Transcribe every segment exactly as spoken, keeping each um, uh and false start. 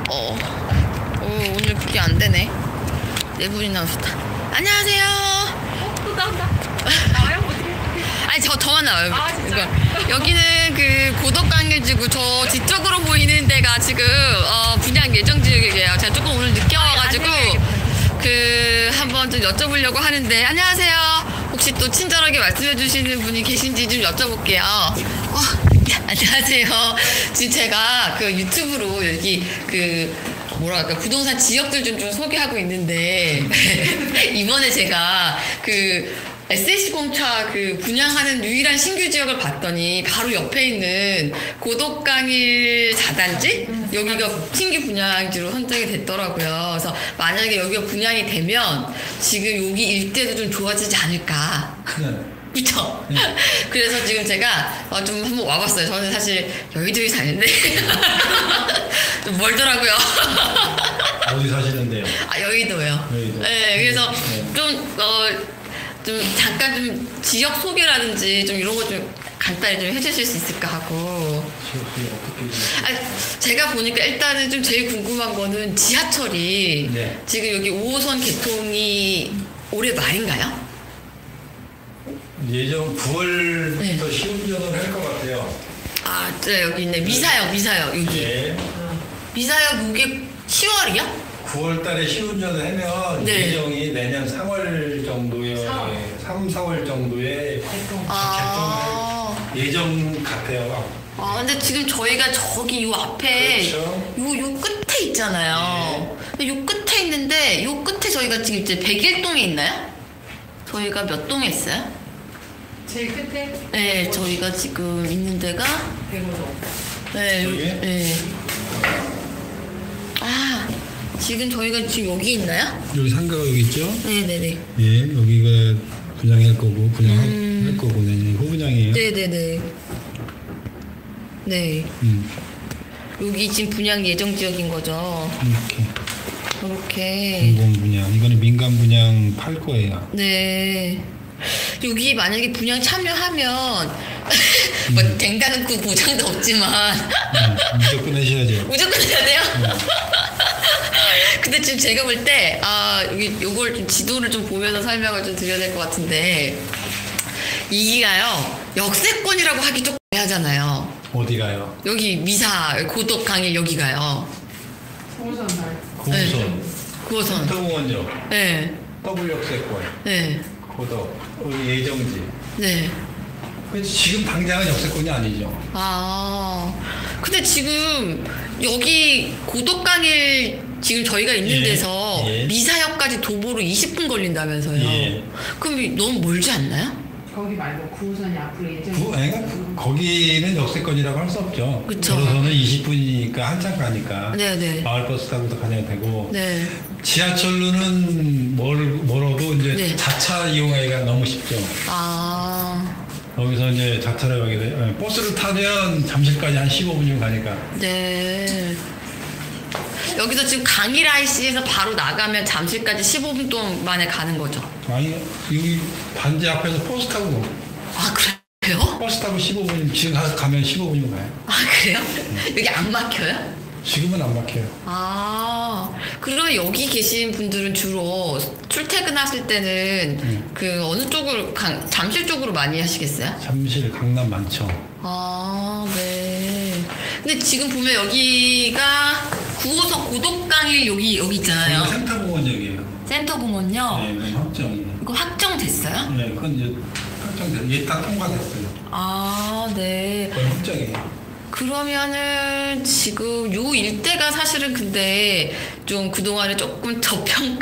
어, 어 오늘 그게 안 되네. 네 분이 나오셨다. 안녕하세요. 어, 또 나온다. 나와요? 어떻게? 아니 저 저만 나와요. 아, 진짜? 그러니까 여기는 그 고덕강일지구 저 뒤쪽으로 보이는 데가 지금 어, 분양 예정 지역이에요. 제가 조금 오늘 늦게 와가지고 그 한번 좀 여쭤보려고 하는데 안녕하세요. 혹시 또 친절하게 말씀해 주시는 분이 계신지 좀 여쭤볼게요. 어, 안녕하세요. 지금 제가 그 유튜브로 여기 그 뭐랄까 부동산 지역들 좀, 좀 소개하고 있는데 이번에 제가 그 에스에이치공차 그 분양하는 유일한 신규 지역을 봤더니 바로 옆에 있는 고덕강일 사 단지 여기가 신규 분양지로 선정이 됐더라고요. 그래서 만약에 여기가 분양이 되면 지금 여기 일대도 좀 좋아지지 않을까. 네. 그쵸? 네. 그래서 지금 제가 어, 좀 한번 와봤어요. 저는 사실 여의도에 사는데 좀 멀더라고요. 어디 사시는데요? 아 여의도요. 여의도. 네, 그래서 네. 좀 어, 좀 잠깐 좀 지역 소개라든지 좀 이런 거 좀 간단히 좀 해주실 수 있을까 하고. 지역이 어떻게? 아, 제가 보니까 일단은 좀 제일 궁금한 거는 지하철이 네. 지금 여기 오 호선 개통이 올해 말인가요? 예정 구월부터 네. 시운전을 할 것 같아요. 아, 네, 여기 있네. 미사역, 미사역, 여기. 네. 미사역 이게 시월이요? 구월 달에 시운전을 하면 네. 예정이 내년 삼월 정도에 삼, 사월 정도에 개통. 아, 개통할 예정 같아요. 아, 근데 지금 저희가 저기 요 앞에 그렇죠. 요, 요 끝에 있잖아요. 근데 요 끝에 있는데 요 끝에 저희가 지금 이제 백일 동에 있나요? 저희가 몇 동에 있어요? 제일 끝에 네, 저희가 지금 있는 데가 백오동. 네, 요, 여기? 네. 아, 지금 저희가 지금 여기 있나요? 여기 상가가 여기 있죠? 네네네. 예, 여기가 분양할 거고 분양할 음. 거고 내년 후분양이에요. 네네네. 네. 음, 여기 지금 분양 예정 지역인 거죠. 이렇게 이렇게. 공공 분양. 이거는 민간 분양 팔 거예요. 네. 여기 만약에 분양 참여하면 뭐 된다는 그 보장도 없지만 음, 무조건 하셔야죠. 무조건 해야 돼요? 근데 지금 제가 볼 때 아 여기 요걸 좀 지도를 좀 보면서 설명을 좀 드려야 될 것 같은데 이기가요 역세권이라고 하기 조금 애매하잖아요. 어디 가요? 여기 미사 고덕강일 여기가요. 구호선 날. 구호선, 구호선. 센터공원역, 네. 더블 역세권, 네. 고덕, 여기 예정지. 네. 그래서 지금 당장은 역세권이 아니죠. 아, 근데 지금 여기 고덕강일 지금 저희가 있는 예, 데서 예. 미사역까지 도보로 이십 분 걸린다면서요. 예. 그럼 너무 멀지 않나요? 거기 말고 구호선이 앞으로 예정. 구, 아니, 그, 거기는 역세권이라고 할 수 없죠. 그쵸. 걸어서는 이십 분이니까 한참 가니까. 네네. 마을버스 타고도 가야 되고. 네. 지하철로는 멀, 멀어도 이제 네. 자차 이용하기가 너무 쉽죠. 아, 거기서 이제 자차를 가게 돼. 예, 버스를 타면 잠실까지 한 십오 분이면 가니까. 네. 여기서 지금 강일 아이씨에서 바로 나가면 잠실까지 십오 분 동안 만에 가는 거죠. 아니, 여기 반지 앞에서 버스 타고, 아, 그래요? 버스 타고 십오 분, 지금 가, 가면 십오 분이면 가요. 아, 그래요? 여기 안 막혀요? 지금은 안 막혀요. 아, 그러면 여기 계신 분들은 주로 출퇴근하실 때는 음. 그 어느 쪽으로, 강, 잠실 쪽으로 많이 하시겠어요? 잠실, 강남 많죠. 아, 네. 근데 지금 보면 여기가 구 호선 고덕강일 여기, 여기 있잖아요. 거기 센터공원역이에요. 센터공원요? 네, 이건 확정이에요. 이거 확정됐어요? 네, 그건 이제 확정돼요. 얘 다 통과됐어요. 아, 네. 그건 확정이에요. 그러면은 지금 요 일대가 사실은 근데 좀 그동안에 조금 저평가?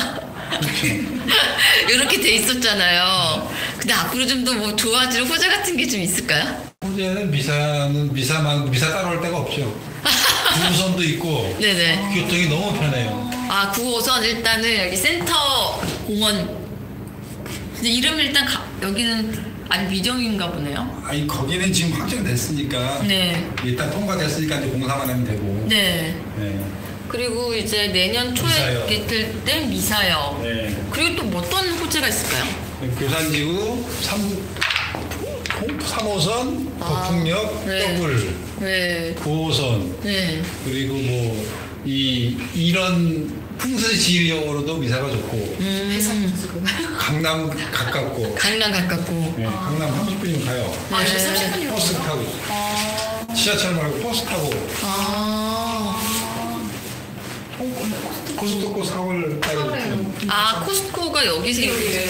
이렇게 돼 있었잖아요. 근데 앞으로 좀 더 뭐 좋아질 호재 같은 게 좀 있을까요? 호재는 미사는 미사만 미사 따라올 데가 없죠. 구호선도 있고 네네. 교통이 너무 편해요. 아, 구 호선 일단은 여기 센터 공원. 근데 이름 일단 가, 여기는 아니 미정인가 보네요. 아니 거기는 지금 확정됐으니까 네. 일단 통과됐으니까 이제 공사만 하면 되고. 네. 네. 그리고 이제 내년 초에 미사역. 될 때 미사역. 네. 그리고 또 어떤 호재가 있을까요? 교산지구 삼 호선, 아, 거풍역, 네. 더블, 네. 구 호선, 네. 그리고 뭐 이 이런 풍수지리용으로도 미사가 좋고 음, 강남 가깝고 강남 가깝고. 예, 강남 삼십 분이면 가요. 네. 삼십 분이요? 버스 타고 있어요. 지하철 말고 버스 타고 아, 고속도로 사월 따로 있죠. 아 코스트코가 여기 생겼어요.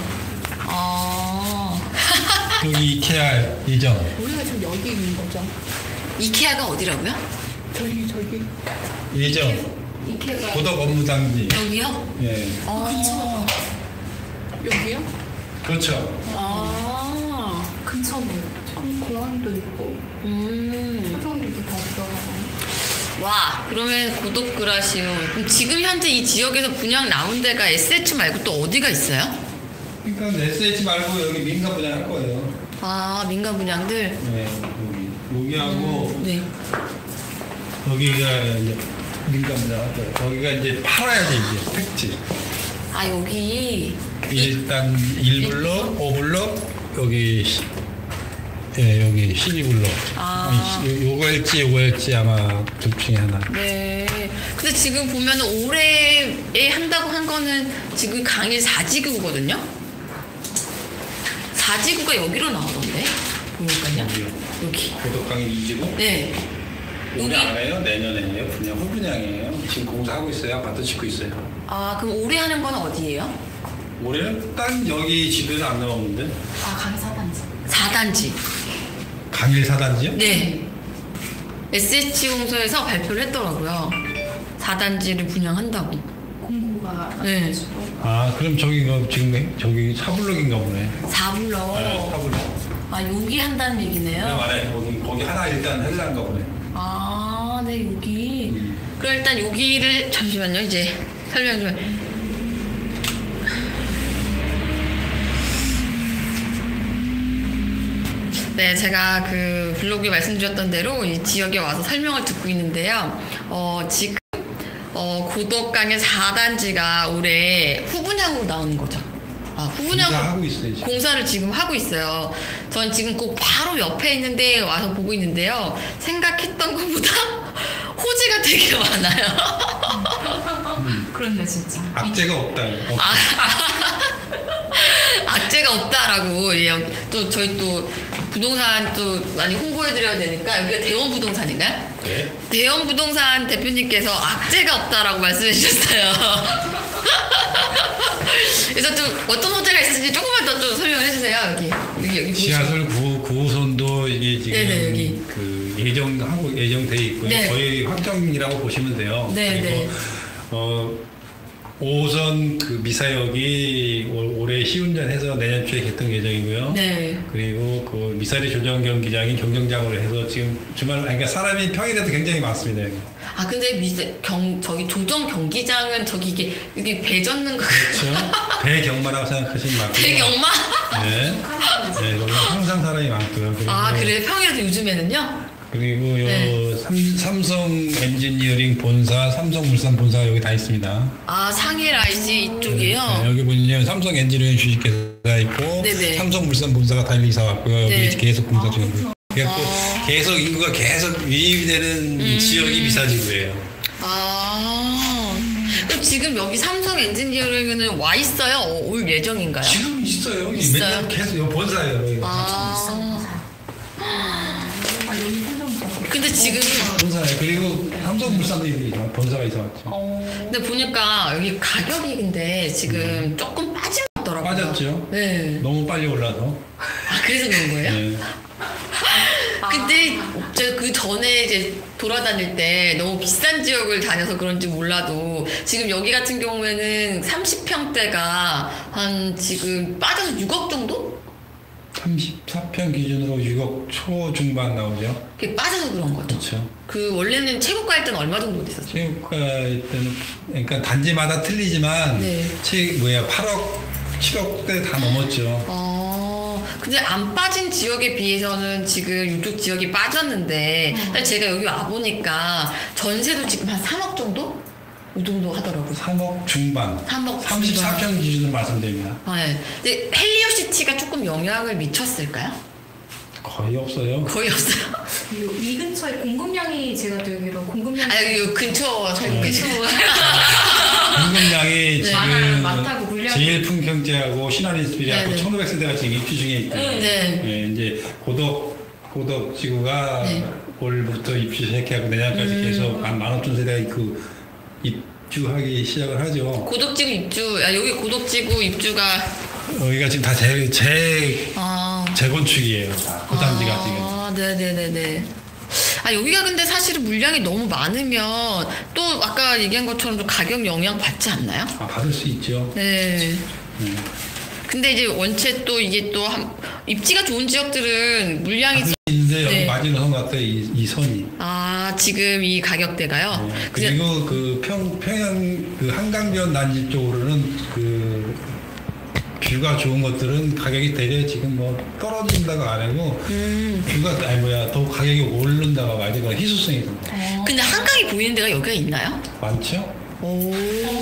아, 여기 이케아 예정. 우리가 지금 여기 있는 거죠? 이케아가 어디라고요? 저기 저기 예정. 이케가 고덕 업무단지. 여기요? 예. 어, 여기요? 그렇죠. 아, 근처네. 참 공항도 있고 음. 화성도 다 들어가고. 와, 그러면 고독 그라시오. 그럼 지금 현재 이 지역에서 분양 나온 데가 에스에이치 말고 또 어디가 있어요? 그러니까 에스에이치 말고 여기 민가 분양할 거예요. 아, 민간 분양들. 네, 여기 여기하고 네. 여기가 이제 민가 분양할 거예요. 거기가 이제 팔아야지 이제 택지. 아, 여기. 일단 일 블록, 오 블록 여기 시- 예 여기 십이 블록. 아. 요- 요거일지 요거일지 아마 둘 중에 하나. 네. 근데 지금 보면 올해에 한다고 한 거는 지금 강일 사 지구거든요? 사 지구가 여기로 나오던데? 보니까요. 여기요. 여기. 고덕강이 이 지구. 네. 올해 여기? 안 해요? 내년에요? 분양 홀분양이에요. 지금 공사하고 있어요. 아파트 짓고 있어요. 아, 그럼 올해 하는 건 어디예요? 올해는 딱 여기 집에는 안 나오는데. 아 강사단지. 사 단지. 강일 사단지요? 네. 에스에이치 공소에서 발표를 했더라고요. 사 단지를 분양한다고. 공고가 네. 돼가지고. 아 그럼 저기 그 지금 저기 사 블록인가 보네. 사 블럭. 네, 사 블록. 아, 여기 한다는 그냥 얘기네요. 말해 거기 거기 하나 일단 할란가 보네. 아, 네, 여기. 음. 그럼 일단 여기를, 잠시만요, 이제 설명 좀. 네, 제가 그 블로그에 말씀드렸던 대로 이 지역에 와서 설명을 듣고 있는데요. 어, 지금, 어, 고덕강의 사 단지가 올해 후분양으로 나오는 거죠. 아, 후분양으로. 공사하고 있어요. 지금. 공사를 지금 하고 있어요. 전 지금 꼭 바로 옆에 있는데 와서 보고 있는데요. 생각했던 것보다 호재가 되게 많아요. 그런데 진짜. 악재가 없다. 없- 아, 악재가 없다라고. 예, 또 저희 또 부동산 또 많이 홍보해드려야 되니까 여기가 대원 부동산인가요? 네. 대원 부동산 대표님께서 악재가 없다라고 말씀해 주셨어요. 그래서 좀 어떤 호재가 있을지 조금만 더 좀 설명해 주세요. 여기 여기 여기 보시면. 지하철 구 구호선도 이게 지금 네네, 여기. 그 예정하고 예정돼 있고요. 네. 거의 확정이라고 보시면 돼요. 네, 그리고 네. 어 오선 그 미사역이 올- 올해 시운전해서 내년 초에 개통 예정이고요. 네. 그리고 그 미사리 조정 경기장이 경정장으로 해서 지금 주말 아니, 그러니까 사람이 평일에도 굉장히 많습니다. 여기. 아 근데 미세 경 저기 조정 경기장은 저기 이게 여기 배 젓는 거 그렇죠. 배경마라고 생각하시면 맞고요. 배경마? 네. 네, 거기 항상 사람이 많고요. 그리고 아 그래 평일에도 요즘에는요? 그리고 요 네. 삼, 삼성 엔지니어링 본사, 삼성물산 본사가 여기 다 있습니다. 아 상해 라이시 이쪽이요? 네, 여기 보시면 삼성 엔지니어링 주식회사가 있고 네네. 삼성물산 본사가 다 이사 왔고요. 여기 네. 계속 공사 중이고요. 그러니까 또 아. 계속 인구가 계속 유입이 되는 음. 지역이 미사지구예요. 아 그럼 지금 여기 삼성 엔지니어링은 와 있어요? 어, 올 예정인가요? 지금 있어요. 있어요? 맨날 계속 여기 본사예요. 여기. 아 아 여기 한정사. 근데 지금 본사예요. 그리고 삼성물산도 이제 본사가 이사 왔죠. 어. 근데 보니까 여기 가격이 근데 지금 조금 빠진 것 같더라고요. 빠졌죠. 네. 너무 빨리 올라서. 아 그래서 그런 거예요? 네. 근데 제가 그 전에 이제 돌아다닐 때 너무 비싼 지역을 다녀서 그런지 몰라도 지금 여기 같은 경우에는 삼십 평대가 한 지금 빠져서 육억 정도? 삼십사 평 기준으로 육억 초중반 나오죠. 그게 빠져서 그런 거죠. 그렇죠. 그 원래는 최고가일 때는 얼마 정도 됐었어요? 체육과일 때는 그러니까 단지마다 틀리지만 네. 체 뭐야 팔억 칠억대 다 넘었죠. 어, 근데 안 빠진 지역에 비해서는 지금 이쪽 지역이 빠졌는데 사실 제가 여기 와보니까 전세도 지금 한 삼억 정도? 이 정도 하더라고요. 삼억 중반. 삼억 삼십사 평 기준으로 말씀드립니다. 아, 네. 근데 헬리오시티가 조금 영향을 미쳤을까요? 거의 없어요. 거의 없어요. 요- 이 근처에 공급량이 제가 듣기로 공급량이 아 여기 근처 저 근처. 공급량이 네. 많아요. 지금 많다고 물량이. 제일풍경제하고 신한인수비하고 네, 네. 천오백 세대가 지금 입주 중에 있고요. 네. 예, 이제 고덕 고덕 지구가 네. 올부터 입주 시작하고 내년까지 음. 계속 한 만 오천 세대가 그 입주하기 시작을 하죠. 고덕지구 입주. 아 여기 고덕지구 입주가 여기가 지금 다재 재, 아. 재건축이에요. 다 고단지가 지금. 아, 네네네네. 아, 여기가 근데 사실은 물량이 너무 많으면 또 아까 얘기한 것처럼 좀 가격 영향 받지 않나요? 아, 받을 수 있죠. 네. 네. 근데 이제 원체 또 이게 또 한, 입지가 좋은 지역들은 물량이. 받을 수 있는데 여기 네. 마지노선 같아 이, 이 선이. 아, 지금 이 가격대가요? 네. 그냥- 그리고 그 평, 평양 그 한강변 단지 쪽으로는 그 뷰가 좋은 것들은 가격이 되려 지금 뭐 떨어진다고 안 하고 음. 뷰가 아니 뭐야 더 가격이 오른다고 봐야 돼. 희소성이 좀 근데 한강이 보이는 데가 여기가 있나요? 많죠. 오.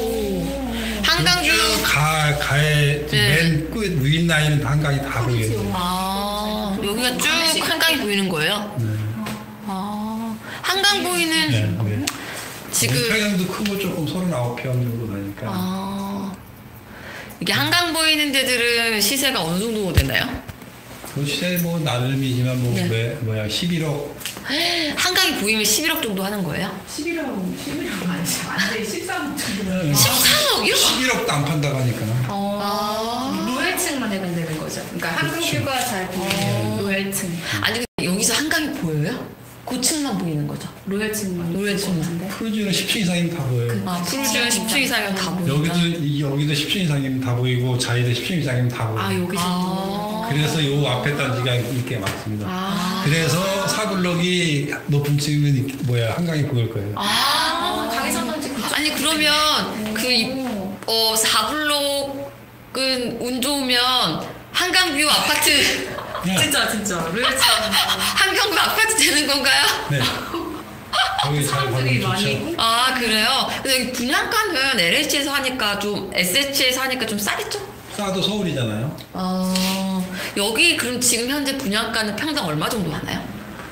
한강뷰. 쭉 가, 가에 네. 맨 끝 위인 라인은 한강이 다 보여요. 아, 여기가 쭉 한강이 보이는 거예요? 네. 아, 한강 보이는 네. 네. 지금. 평양도 크고 조금 서른아홉 평 정도 되니까. 아, 이게 한강 보이는 데들은 시세가 어느 정도 되나요? 그 시세 뭐 나름이지만 뭐 네. 왜, 뭐야 십일억 한강이 보이면 십일억 정도 하는 거예요? 십일억, 십일억 아니지. 완전히 십삼 정도. 십삼억이요? 십일억도 안 판다고 하니까. 아. 로얄층만 해면 되는 거죠. 그러니까 한강뷰가 잘 어. 보이는 로얄층. 아니, 근데 여기서 한강이 보여요? 고층만 보이는 거죠? 로얄층만. 로얄층만. 같은데. 푸르지는 십 층 이상이면 다 보여요. 아, 푸르지는 십 층 이상이면 다 보인다. 여기도 이- 여기도 십 층 이상이면 다 보이고 자이도 십 층 이상이면 다 보여요. 아 여기서. 아. 그래서 요 앞에 단지가 이렇게 많습니다. 아. 그래서 사블록이 높은 층이면 이- 뭐야 한강이 보일 거예요. 아. 강의선 단지 그쪽. 아니, 그러면 그, 이- 어, 사 블록은 운 좋으면 한강뷰 아파트, 네. 진짜 진짜 로얄층. 한강뷰 아파트 되는 건가요? 네. 거기 잘 사람들이 받으면 많이. 좋죠. 아, 그래요? 근데 여기 분양가는 엘에이치에서 하니까 좀, 에스에이치에서 하니까 좀 싸겠죠? 싸도 서울이잖아요. 어, 여기 그럼 지금 현재 분양가는 평당 얼마 정도 하나요?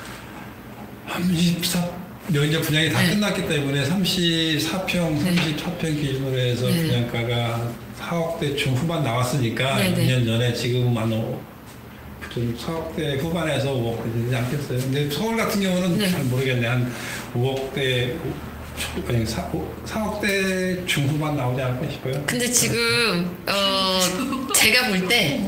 삼십사 이제 분양이 다 네. 끝났기 때문에 삼십사 평, 네. 삼십사 평 기준으로 해서 네. 분양가가 사억대 중 후반 나왔으니까 네, 네. 이 년 전에 지금 한 오- 좀 사억대 후반에서 오억대 되지 않겠어요. 근데 서울 같은 경우는 네. 잘 모르겠네. 한 오억대 초- 아니 사, 사억대 중후반 나오지 않을까 싶어요. 근데 지금, 어, 제가 볼 때,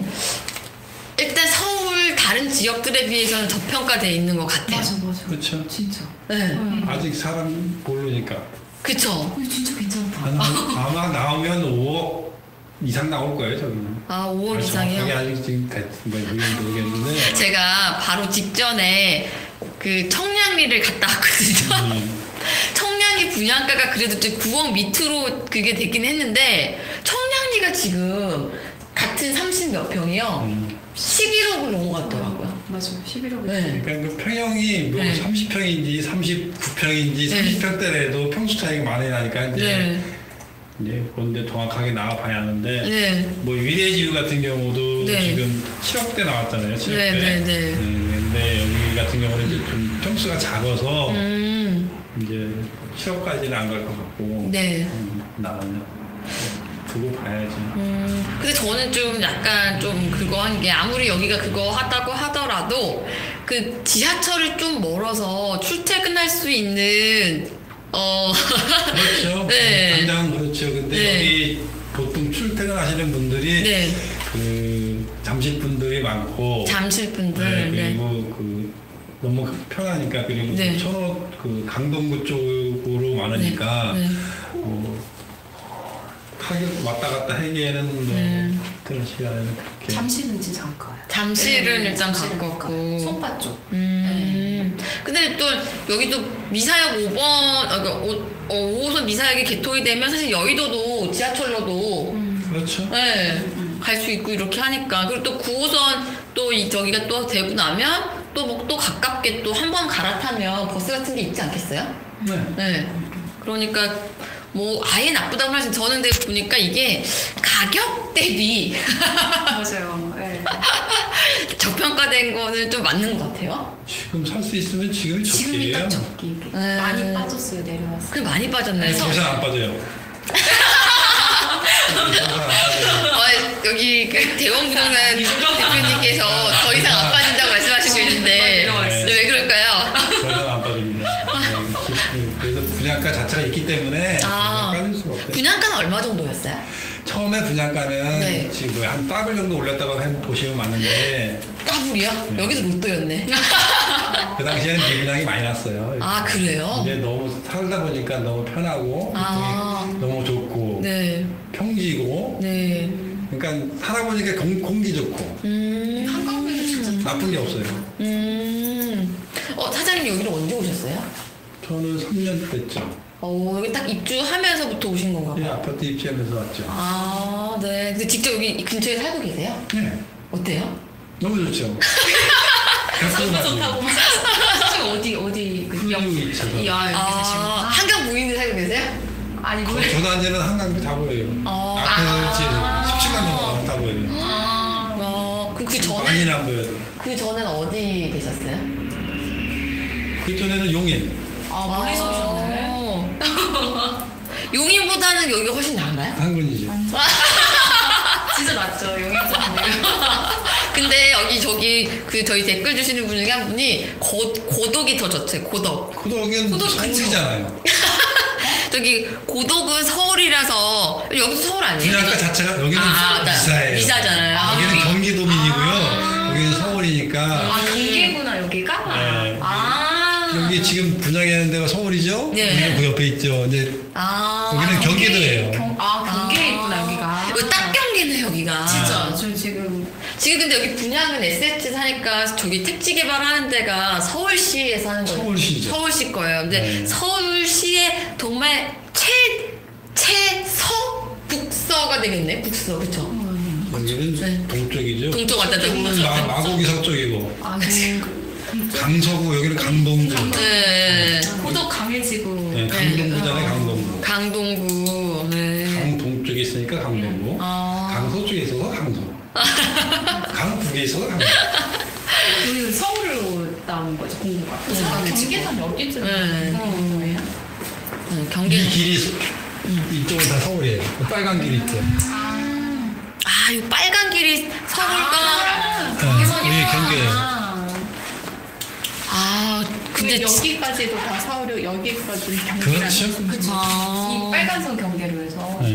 일단 서울 다른 지역들에 비해서는 저평가되어 있는 것 같아요. 맞아 맞아. 그렇죠. 진짜. 네. 음. 아직 사람 모르니까 그쵸? 근데 진짜 괜찮다. 아마, 아마 나오면 오억 이상 나올 거예요, 저기는. 아, 오억 정확하게 이상이요? 아직 지금 됐, 뭐 모르겠는데. 제가 바로 직전에 그 청량리를 갔다 왔거든요. 음, 청량리 분양가가 그래도 좀 구억 밑으로 그게 되긴 했는데, 청량리가 지금 같은 삼십 몇 평이요. 음. 십일억을 넘어갔더라고요. 맞아. 십일억. 네. 그러니까 그 평형이 뭐 네. 삼십 평인지 삼십구 평인지 네. 삼십 평대라도 평수 차이가 많이 나니까 이제 네. 이제 그런데 정확하게 나와 봐야 하는데 네. 뭐 위례지유 같은 경우도 네. 지금 칠억대 나왔잖아요. 칠억대. 네, 네, 네. 근데 여기 같은 경우는 이제 좀 평수가 작아서 음, 이제 칠억까지는 안 갈 것 같고 네. 음, 나는 두고 봐야지. 음, 근데 저는 좀 약간 좀 그거 한 게 아무리 여기가 그거 하다고 하더라도 그 지하철이 좀 멀어서 출퇴근할 수 있는 어 그렇죠. 네. 당장 그렇죠. 근데 네. 여기 보통 출퇴근하시는 분들이 네. 그 잠실 분들이 많고 잠실 분들 네, 네. 그리고 그 너무 편하니까 그리고 네. 천호 그 강동구 쪽으로 많으니까 네. 네. 뭐 타격 왔다 갔다 하기에는 뭐 네. 그런 시간에는 그렇게 잠실은 진짜 안 가요. 잠실은 네, 일단 잠실은 안 가깝고. 가요. 송파 쪽. 음. 근데 또 여기도 미사역 오 번, 아, 그러니까 오, 어, 오 호선 미사역이 개통이 되면 사실 여의도도 지하철로도 그렇죠. 네, 갈 수 있고 이렇게 하니까. 그리고 또 구 호선 또 이 저기가 또 되고 나면 또 뭐 또 가깝게 또 한 번 갈아타면 버스 같은 게 있지 않겠어요? 네. 네. 그러니까 뭐 아예 나쁘다고 하신 저는 근데 보니까 이게 가격 대비 맞아요. 네. 저평가된 거는 좀 맞는 것 같아요. 지금 살 수 있으면 지금이 지금이 적기예요. 딱 적기. 네. 많이 빠졌어요, 내려왔어요. 그 많이 빠졌네요. 더 이상 안 빠져요. 더 이상 안 빠져요. 어, 여기 그 대원부동산 대표님께서 더 이상 안 빠진다고 말씀하시고 계신데 네. 왜 그럴까요? 더 이상 안 빠집니다. 네, 그래서 분양가 자체가 있기 때문에 아. 빠질 수가 없어요. 분양가는 얼마 정도였어요? 처음에 분양가는 네. 지금 뭐한 더블 정도 올렸다고 해- 보시면 맞는데 더블이요? 여기도 로또였네. 그 당시에는 비분양이 많이 났어요. 아 그래요? 이제 너무 살다 보니까 너무 편하고 아. 교통이 너무 좋고 네, 평지고 네. 그러니까 살아 보니까 공, 공기 좋고 음, 한강변이 진짜 나쁜 게 없어요. 음. 어 사장님 여기를 언제 오셨어요? 저는 삼 년 됐죠. 어 여기 딱 입주하면서부터 오신 건가 이 봐요. 아파트 입주하면서 왔죠. 아, 네. 근데 직접 여기 근처에 살고 계세요? 네, 어때요? 너무 좋죠. 너무 좋다고. 사실 어디 어디 그 역. 푸르지오 있어서. 야 여기 아, 사시는. 한강 부인을 살고 계세요? 아니 거- 왜? 저 단지는 한강도 다 보여요. 어. 앞에 십칠만 원 다 보여요. 아. 어, 그, 그 전에 많이는 안 보여요. 그 전에는 어디 계셨어요? 그 전에는 용인. 아 멀리서 오셨네. 어. 용인보다는 여기가 훨씬 나은가요? 한군이죠. 진짜 맞죠 영양제. 근데 여기 저기 그 저희 댓글 주시는 분 중에 한 분이 고, 고독이 더 좋대요. 고독. 고덕은 고덕 서울이잖아요. 저기 고독은 서울이라서 여기도 서울 아니에요? 분양가 자체가 여기는 아, 나- 비싸요. 비싸잖아요. 아, 여기는 여기. 경기도민이고요. 여기는 서울이니까 아 경기구나 여기가. 네. 아. 여기 지금 분양하는 데가 서울이죠. 네. 여기는 그 옆에 있죠. 이제 아, 여기는 경기- 경기도예요. 경, 아 경기에 있구나 여기가. 이거 딱 경기네 여기가. 진짜 저 지금 지금 근데 여기 분양은 에스에이치 사니까 저기 택지 개발하는 데가 서울시에서 하는 거예요. 서울시죠. 서울시 거예요. 근데 네. 서울시의 정말 최 최서 북서가 되겠네. 북서 그렇죠. 여기는 네. 동쪽이죠. 동쪽 왔다 갔다 저쪽은 마, 마곡이 서쪽이고 아 네. 강서구 여기는 강동구. 네. 고독 강해지고. 네, 강동구잖아요. 강동구. 강동구. 네. 강동쪽에 있으니까 강동구. 아. 강서쪽에 있어서 강서. 강북에 있어서 강북. 우리는 서울로 나온 거죠 공부가. 네. 경계선 여기쯤 네. 나온 거예요? 음, 이 경기. 길이 서- 이쪽은 다 서울이에요. 그 빨간 길이 있죠. 아, 이 빨간 길이 서울과. 경계선이 네, 이게 경계예요. 아, 근데 근데 지- 여기까지도 다 서울 여기까지 경계라는 그렇죠. 그쵸. 아. 이 빨간선 경계로 해서. 네.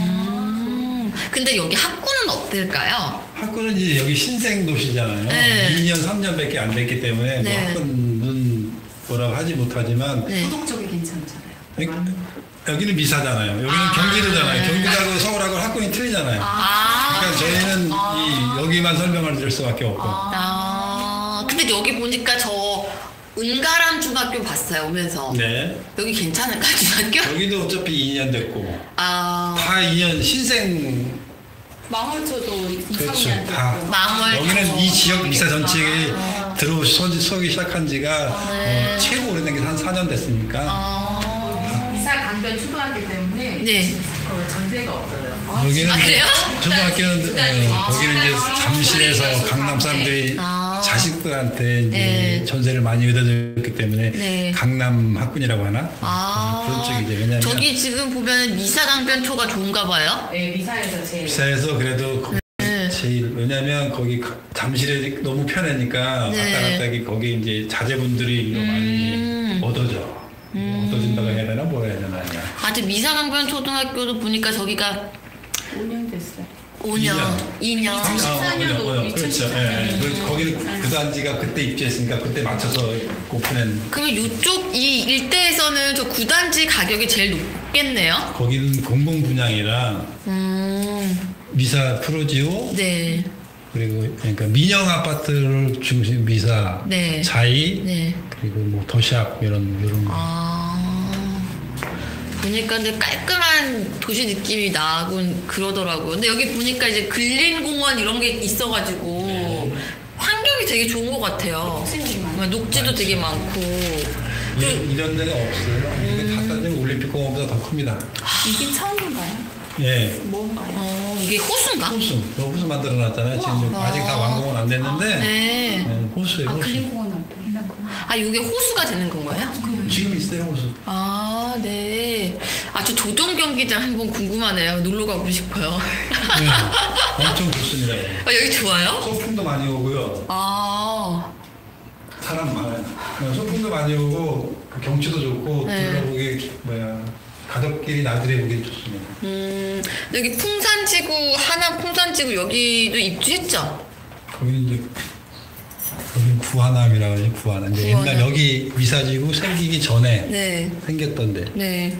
음, 근데 여기 학구는 어떨까요? 학군은 이제 여기 신생 도시잖아요. 네. 이 년, 삼 년밖에 안 됐기 때문에 네. 뭐 학군은 뭐라고 하지 못하지만 네. 고독 쪽이 괜찮잖아요. 여기- 여기는 미사잖아요. 여기는 아. 경기도잖아요. 경기도하고 서울하고 학군이 틀리잖아요. 아, 그러니까 저희는 이 여기만 설명을 드릴 수밖에 없고. 아, 근데 여기 보니까 저 은가람 중학교 봤어요 오면서. 네. 여기 괜찮을까 중학교? 여기도 어차피 이 년 됐고 아, 다 이 년 신생. 망월초도 이, 그렇죠. 삼 년 다. 됐고. 망월. 여기는 이 지역 미사 전체에 들어서기 서기 시작한 지가 네. 어, 최고 오래된 게 한 사 년 됐으니까. 아, 미사 강변 초등학교 때문에 네. 어, 전세가 없어요. 여기는 아, 그래요? 초등학교는 어, 아, 거기는 이제 아, 잠실에서 아, 강남 사람들이 아. 자식들한테 이제 네. 전세를 많이 얻어줬기 때문에 네. 강남 학군이라고 하나 아, 그런 쪽이죠. 왜냐하면 저기 지금 보면 미사강변초가 좋은가 봐요. 네, 미사에서 제일. 비싸해서 그래도 거- 네. 제일 왜냐하면 거기 가- 잠실에 너무 편하니까 네. 왔다 갔다 하기 거기 이제 자제분들이 음. 많이 얻어져. 얻어진다고 해야 되나 뭐라 해야 되나. 아직 미사강변 초등학교도 보니까 저기가 오 년 됐어요. 오 년, 이 년. 아, 이천십사 년도, 어, 어, 그렇죠. 이천십사 예. 년. 그, 거기는 그 단지가 그때 입주했으니까 그때 맞춰서 오픈한. 그러면 이쪽 이 일대에서는 저 구단지 가격이 제일 높겠네요. 거기는 공공 분양이라 음, 미사 프로지오 네, 그리고 그러니까 민영 아파트를 중심 미사 네. 자이 네. 그리고 뭐 도시락 이런 이런 거. 아, 보니까 근데 깔끔한 도시 느낌이 나곤 그러더라고요. 근데 여기 보니까 이제 근린공원 이런 게 있어가지고 환경이 되게 좋은 것 같아요. 녹지도 녹지도 되게 많고. 이- 이런 데가 없어요. 이게 다 따지면 올림픽공원보다 더 큽니다. 이게 처음인가요? 예. 뭔가요? 어, 이게 호수인가? 호수. 그 호수 만들어놨잖아요. 지금 우와. 아직 다 완공은 안 됐는데. 네. 네, 호수예요. 아, 호수. 그린공원 앞에. 아, 이게 호수가 되는 건가요? 지금 있어요 호수. 아, 네. 아, 저 조정 경기장 한번 궁금하네요. 놀러 가고 싶어요. 네, 엄청 좋습니다. 아, 여기 좋아요? 소풍도 많이 오고요. 아, 사람 많아요. 네, 소풍도 많이 오고 그 경치도 좋고 네. 둘러보기 뭐야 가족끼리 나들이 보기 좋습니다. 음, 여기 풍산지구, 하남 풍산지구 여기도 입주했죠? 거기는 이제 거기 구하남이라고 하죠. 구하남. 이제 구하남. 옛날 여기 미사지구 생기기 전에 네. 생겼던데 네.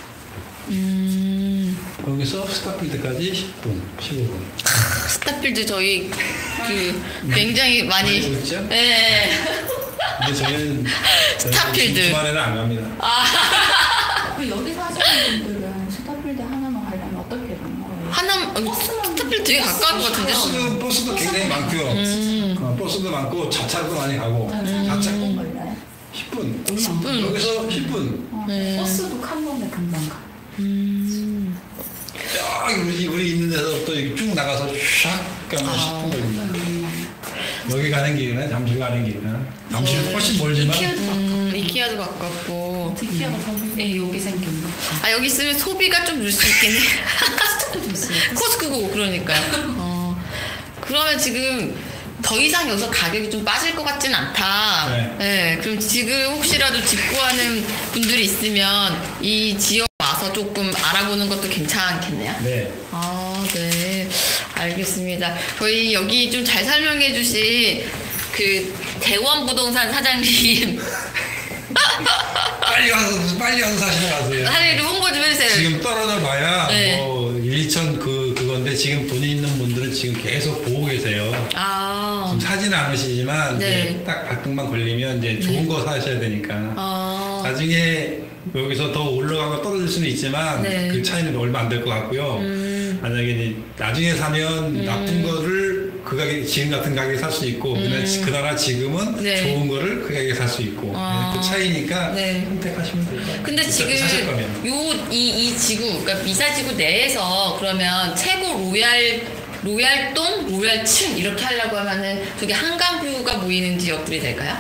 음, 거기서 스타필드까지 십 분, 십오 분. 스타필드 저희 그 굉장히 많이. 많이 오죠? 네. 근데 저희는 스타필드. 주말에는 안 갑니다. 그 여기 사시는 분들은 스타필드 하나만 가려면 어떻게 되는 거예요? 하남, 어, 스타필드 되게 가까운 것 같은데? 버스도 버스도 굉장히 많고요. 음. 어, 버스도 많고 자차도 많이 가고 자차 십 분 걸려요? 십 분. 십 분. 여기서 십 분. 어, 네. 버스도 한 번에 금방 가. 음. 저기 우리 우리 있는 데서부터 이렇게 쭉 나가서 샥 가면 십 분 걸립니다. 여기 가는 길이나 잠실 가는 길이나 잠실은 훨씬 멀지만 이케아도 음, 이케아도 가깝고. 이케아가 거기 여기 생겼나? 아, 여기 있으면 소비가 좀 늘 수 있겠네. 코스트코도 있어요. 코스트코, 그러니까요. 어, 그러면 지금 더 이상 여기서 가격이 좀 빠질 것 같진 않다. 네. 네, 그럼 지금 혹시라도 직구하는 분들이 있으면 이 지역 와서 조금 알아보는 것도 괜찮겠네요. 네. 아, 네. 알겠습니다. 저희 여기 좀 잘 설명해 주신 그 대원부동산 사장님 빨리 가서 빨리 가서 사시러 가세요. 하루를 홍보 좀 해주세요. 지금 떨어져 봐야 네. 뭐 일천 그 그건데 지금 돈이 있는 분들은 지금 계속 보고 계세요. 아, 지금 사지는 않으시지만 네. 이제 딱 발등만 걸리면 이제 좋은 거 사셔야 되니까. 아, 나중에 여기서 더 올라가고 떨어질 수는 있지만 네. 그 차이는 얼마 안 될 것 같고요. 음. 만약에 이제 나중에 사면 나쁜 거를 그 가격 지금 같은 가격에 살 수 있고 근데 그나마 지금은 음. 네. 좋은 거를 그 가격에 살 수 있고 아. 그 차이니까 네. 선택하시면 될 것 같아요. 근데 지금 사실 거면. 요 이 이 지구, 그러니까 미사지구 내에서 그러면 최고 로얄 로얄동, 로얄층 이렇게 하려고 하면은 저기 한강뷰가 보이는 지역들이 될까요?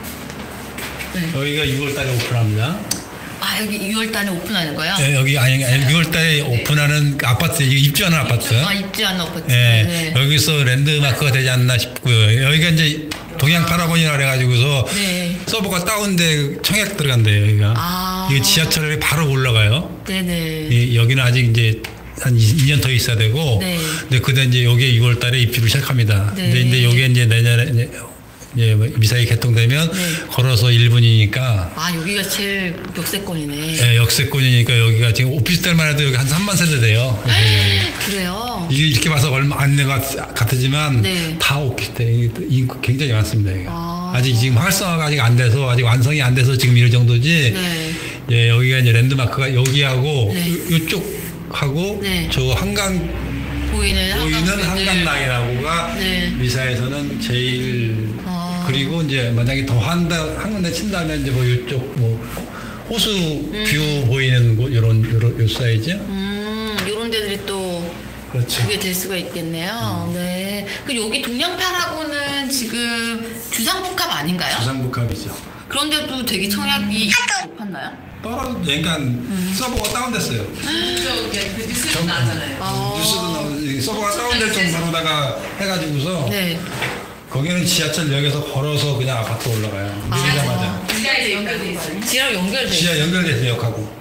여기가 유월 달에 오픈합니다. 아, 여기 유월 달에 오픈하는 거예요? 네, 여기 아니, 아니 유월 달에 오픈하는 아파트 입주하는 아파트. 아, 입주하는 아파트. 예, 네. 여기서 랜드마크가 되지 않나 싶고요. 여기가 이제 동양 파라곤이라 그래가지고서 네. 서버가 다운돼 청약 들어간대요. 여기가. 아. 이게 지하철이 바로 올라가요. 네네. 이, 여기는 아직 이제 한 이 년 더 있어야 되고. 네. 근데 그때 이제 여기에 유월 달에 입주를 시작합니다. 네. 근데 이제 여기에 이제 내년에 이제 예, 미사일 개통되면 네. 걸어서 일 분이니까 아, 여기가 제일 역세권이네. 예, 역세권이니까 여기가 지금 오피스텔만 해도 여기 한 삼만 세대 돼요. 그래요? 이게 이렇게 봐서 얼마 안 된 것 같지만 네. 다 오피스텔 인구 굉장히 많습니다. 여기가. 아. 아직 지금 활성화가 아직 안 돼서 아직 완성이 안 돼서 지금 이럴 정도지. 네. 예, 여기가 이제 랜드마크가 여기하고 네. 요, 요쪽하고 네. 저 한강 보이는 보이는 한강 한강라인하고가 네. 미사에서는 제일 아. 그리고 이제 만약에 더 한다 한 군데 친다면 이제 뭐 이쪽 뭐 호수 뷰 보이는 곳 요런 요런 요 사이즈. 음, 요런 데들이 또 그렇죠. 그게 될 수가 있겠네요. 네. 그 여기 동양파라고는 지금 주상복합 아닌가요? 주상복합이죠. 그런데도 되게 청약이 높았나요? 떨어져 그러니까 서버가 다운됐어요. 그 뉴스도 나잖아요. 아. 뉴스도 나오는데 서버가 다운될 정도로다가 해가지고서 네. 거기는 지하철역에서 걸어서 그냥 아파트 올라가요. 내리자마자 지하에 연결돼 있어요. 지랑 연결돼 지하 있어요. 연결돼서 역하고.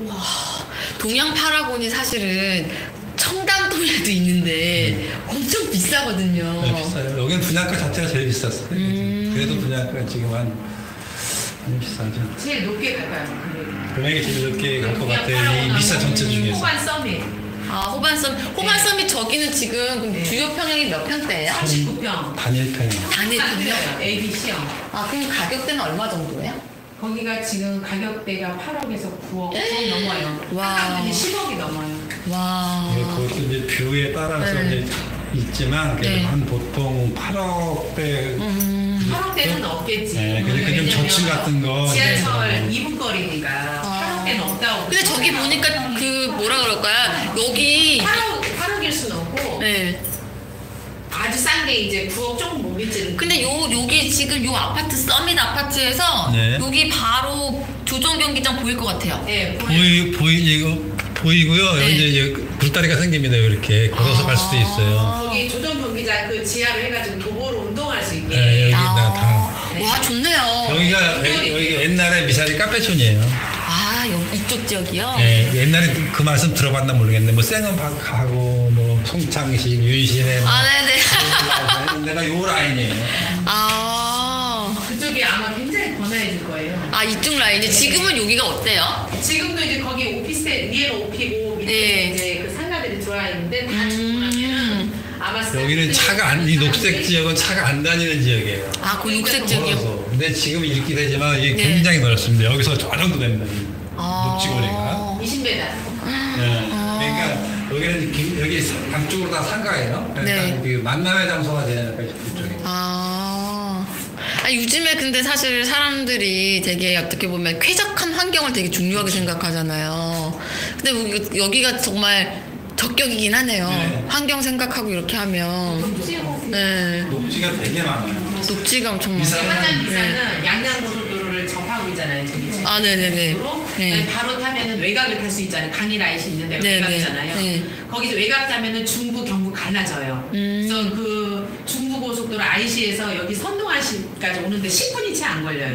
동양파라곤이 사실은 청담동에도 있는데 엄청 비싸거든요. 네, 비싸요. 여기는 분양가 자체가 제일 비쌌어요. 음. 그래도 분양가 지금 한 많이 비싸죠. 제일 높게 갈까요? 금액이 제일 높게 갈 것 같아요. 이 비싸 전체 중에서. 호반 서밋 아, 호반섬, 호반섬이 저기는 지금 그럼 주요 평형이 몇 평대예요? 삼십구 평. 단일 평. 단일 평형? A, B, C형. 아, 그럼 가격대는 얼마 정도예요? 거기가 지금 가격대가 팔억에서 구억 넘어요. 와. 한강은 십억이 넘어요. 와. 네, 그것도 이제 뷰에 따라서 네. 이제 있지만 그래도 네. 한 보통 팔억대 팔억대는 없겠지. 네, 근데 그좀 왜냐면 저층 같은 거 지하철 네. 이 분 거리니까 아. 팔 억대는 없다고. 근데 저기 보니까 그 뭐라 그럴까요? 여기 팔 억일 수는 없고 네. 아주 싼 게 이제 구억 조금 모르겠지. 근데 요 여기 지금 요 아파트 서밋 아파트에서 네. 여기 바로 조정 경기장 보일 것 같아요. 네, 보이 보이 이거 보이고요. 네. 이제 이제 굴다리가 생깁니다. 이렇게 걸어서 갈 수도 있어요. 거기 조정 경기장 그 지하로 해가지고 도보로 운동할 수 있게. 네, 여기 아. 다. 와 좋네요. 여기가 여기 옛날에 미사리 카페촌이에요. 아 여기 이쪽 지역이요? 네, 옛날에 그 말씀 들어봤나 모르겠는데 뭐 생은박하고 뭐 송창식, 윤신의 아 네네. 내가 요 라인이에요. 아, 그쪽이 아마 굉장히 번화해질 거예요. 아 이쪽 라인이 지금은 여기가 어때요? 지금도 이제 거기 오피스텔 위에는 오피고 밑에 네. 이제 그 상가들이 들어와 있는데 다 음. 주문하면 아마 여기는 차가 안, 이 녹색 지역은 차가 안 다니는 지역이에요. 아 그 녹색 지역이요? 걸어서. 근데 지금 이렇게 되지만 이게 네. 굉장히 넓습니다. 여기서 저 정도 됩니다. 이 아. 녹지거리가. 이십 미터. 네. 그러니까 여기는 기- 여기 양쪽으로 다 상가예요. 그러니까 네. 그 만남의 장소가 되니까 그쪽에. 아. 아 요즘에 근데 사실 사람들이 되게 어떻게 보면 쾌적한 환경을 되게 중요하게 생각하잖아요. 근데 여기- 여기가 정말 적격이긴 하네요. 네. 환경 생각하고 이렇게 하면. 네. 녹지가 되게 많아요. 녹지가 엄청 미사- 많아요. 한남 네. 기사는 양양고속도로를 접하고 있잖아요. 저기. 아, 네네네. 도로. 네. 바로 타면은 외곽을 탈 수 있잖아요. 강이 라인이 있는데 네, 외곽이잖아요. 네, 네. 거기서 외곽 타면은 중부, 경부 갈라져요. 음. 그래서 그 중부 고속도로 아이씨에서 여기 선동아시까지 오는데 십 분이 채 안 걸려요.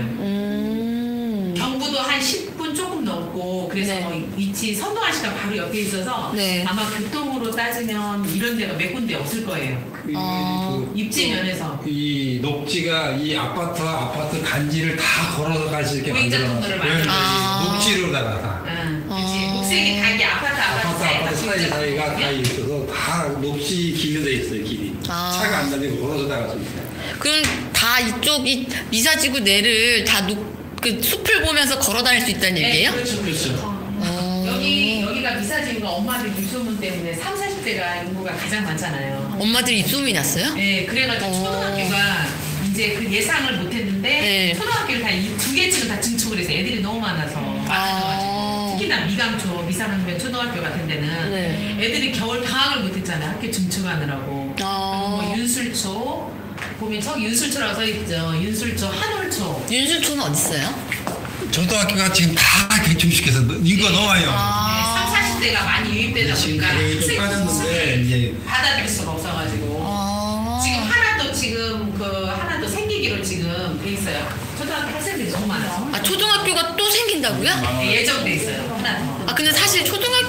음. 경부도 한 십 분 조금 넘고 그래서 네. 뭐 위치 선동아시가 바로 옆에 있어서 네. 아마 교통으로 따지면 이런 데가 몇 군데 없을 거예요. 그, 아. 그, 입지 면에서. 이 녹지가 이 아파트 아파트 단지를 다 걸어서 갈 수 있게 보행자 만들어놨어요. 통로를 그래서 만들어. 이 녹지로다가 다. 응, 그치. 아. 녹색이 다 이게 아파트 아파트, 아파트 사이 아파트 사이 사이가 다 있 있어서 다 녹지 길로 돼 있어요 길이. 아. 차가 안 다니고 걸어서 나갈 수 있어요. 그럼 다 이쪽이 미사지구 내를 다 녹, 그 숲을 보면서 걸어 다닐 수 있다는 얘기예요? 그렇죠, 그렇죠. 어. 여기 여기가 미사지구가 엄마들 유소문 때문에 삼, 사십 대가 인구가 가장 많잖아요. 엄마들이 입소문이 났어요? 네, 그래가지고 어. 초등학교가 이제 그 예상을 못했는데 네. 초등학교를 다 두 개씩은 다 증축을 해서 애들이 너무 많아서 많아가지고 아. 특히나 미강초, 미사강변 초등학교 같은 데는 네. 애들이 겨울 방학을 못했잖아요. 학교 증축하느라고. 아. 그리고 뭐 윤술초 보면 저기 윤술초라고 써있죠. 윤술초, 한올초. 윤술초는 어딨어요? 초등학교가 지금 다 개축시켜서 인구가 너무 많이 와요. 아. 삼, 사십 대가 많이 유입되다 지금 보니까 가격이 좀 학생 빠졌는데 이제 받아들일 수가 없어가지고 아. 지금 하나도 지금 그 하나도 생기기로 지금 돼 있어요. 초등학교 학생들이 너무 많아서 아, 초등학교가 또 생긴다고요? 네, 예정돼 있어요. 하나 더. 아, 근데 사실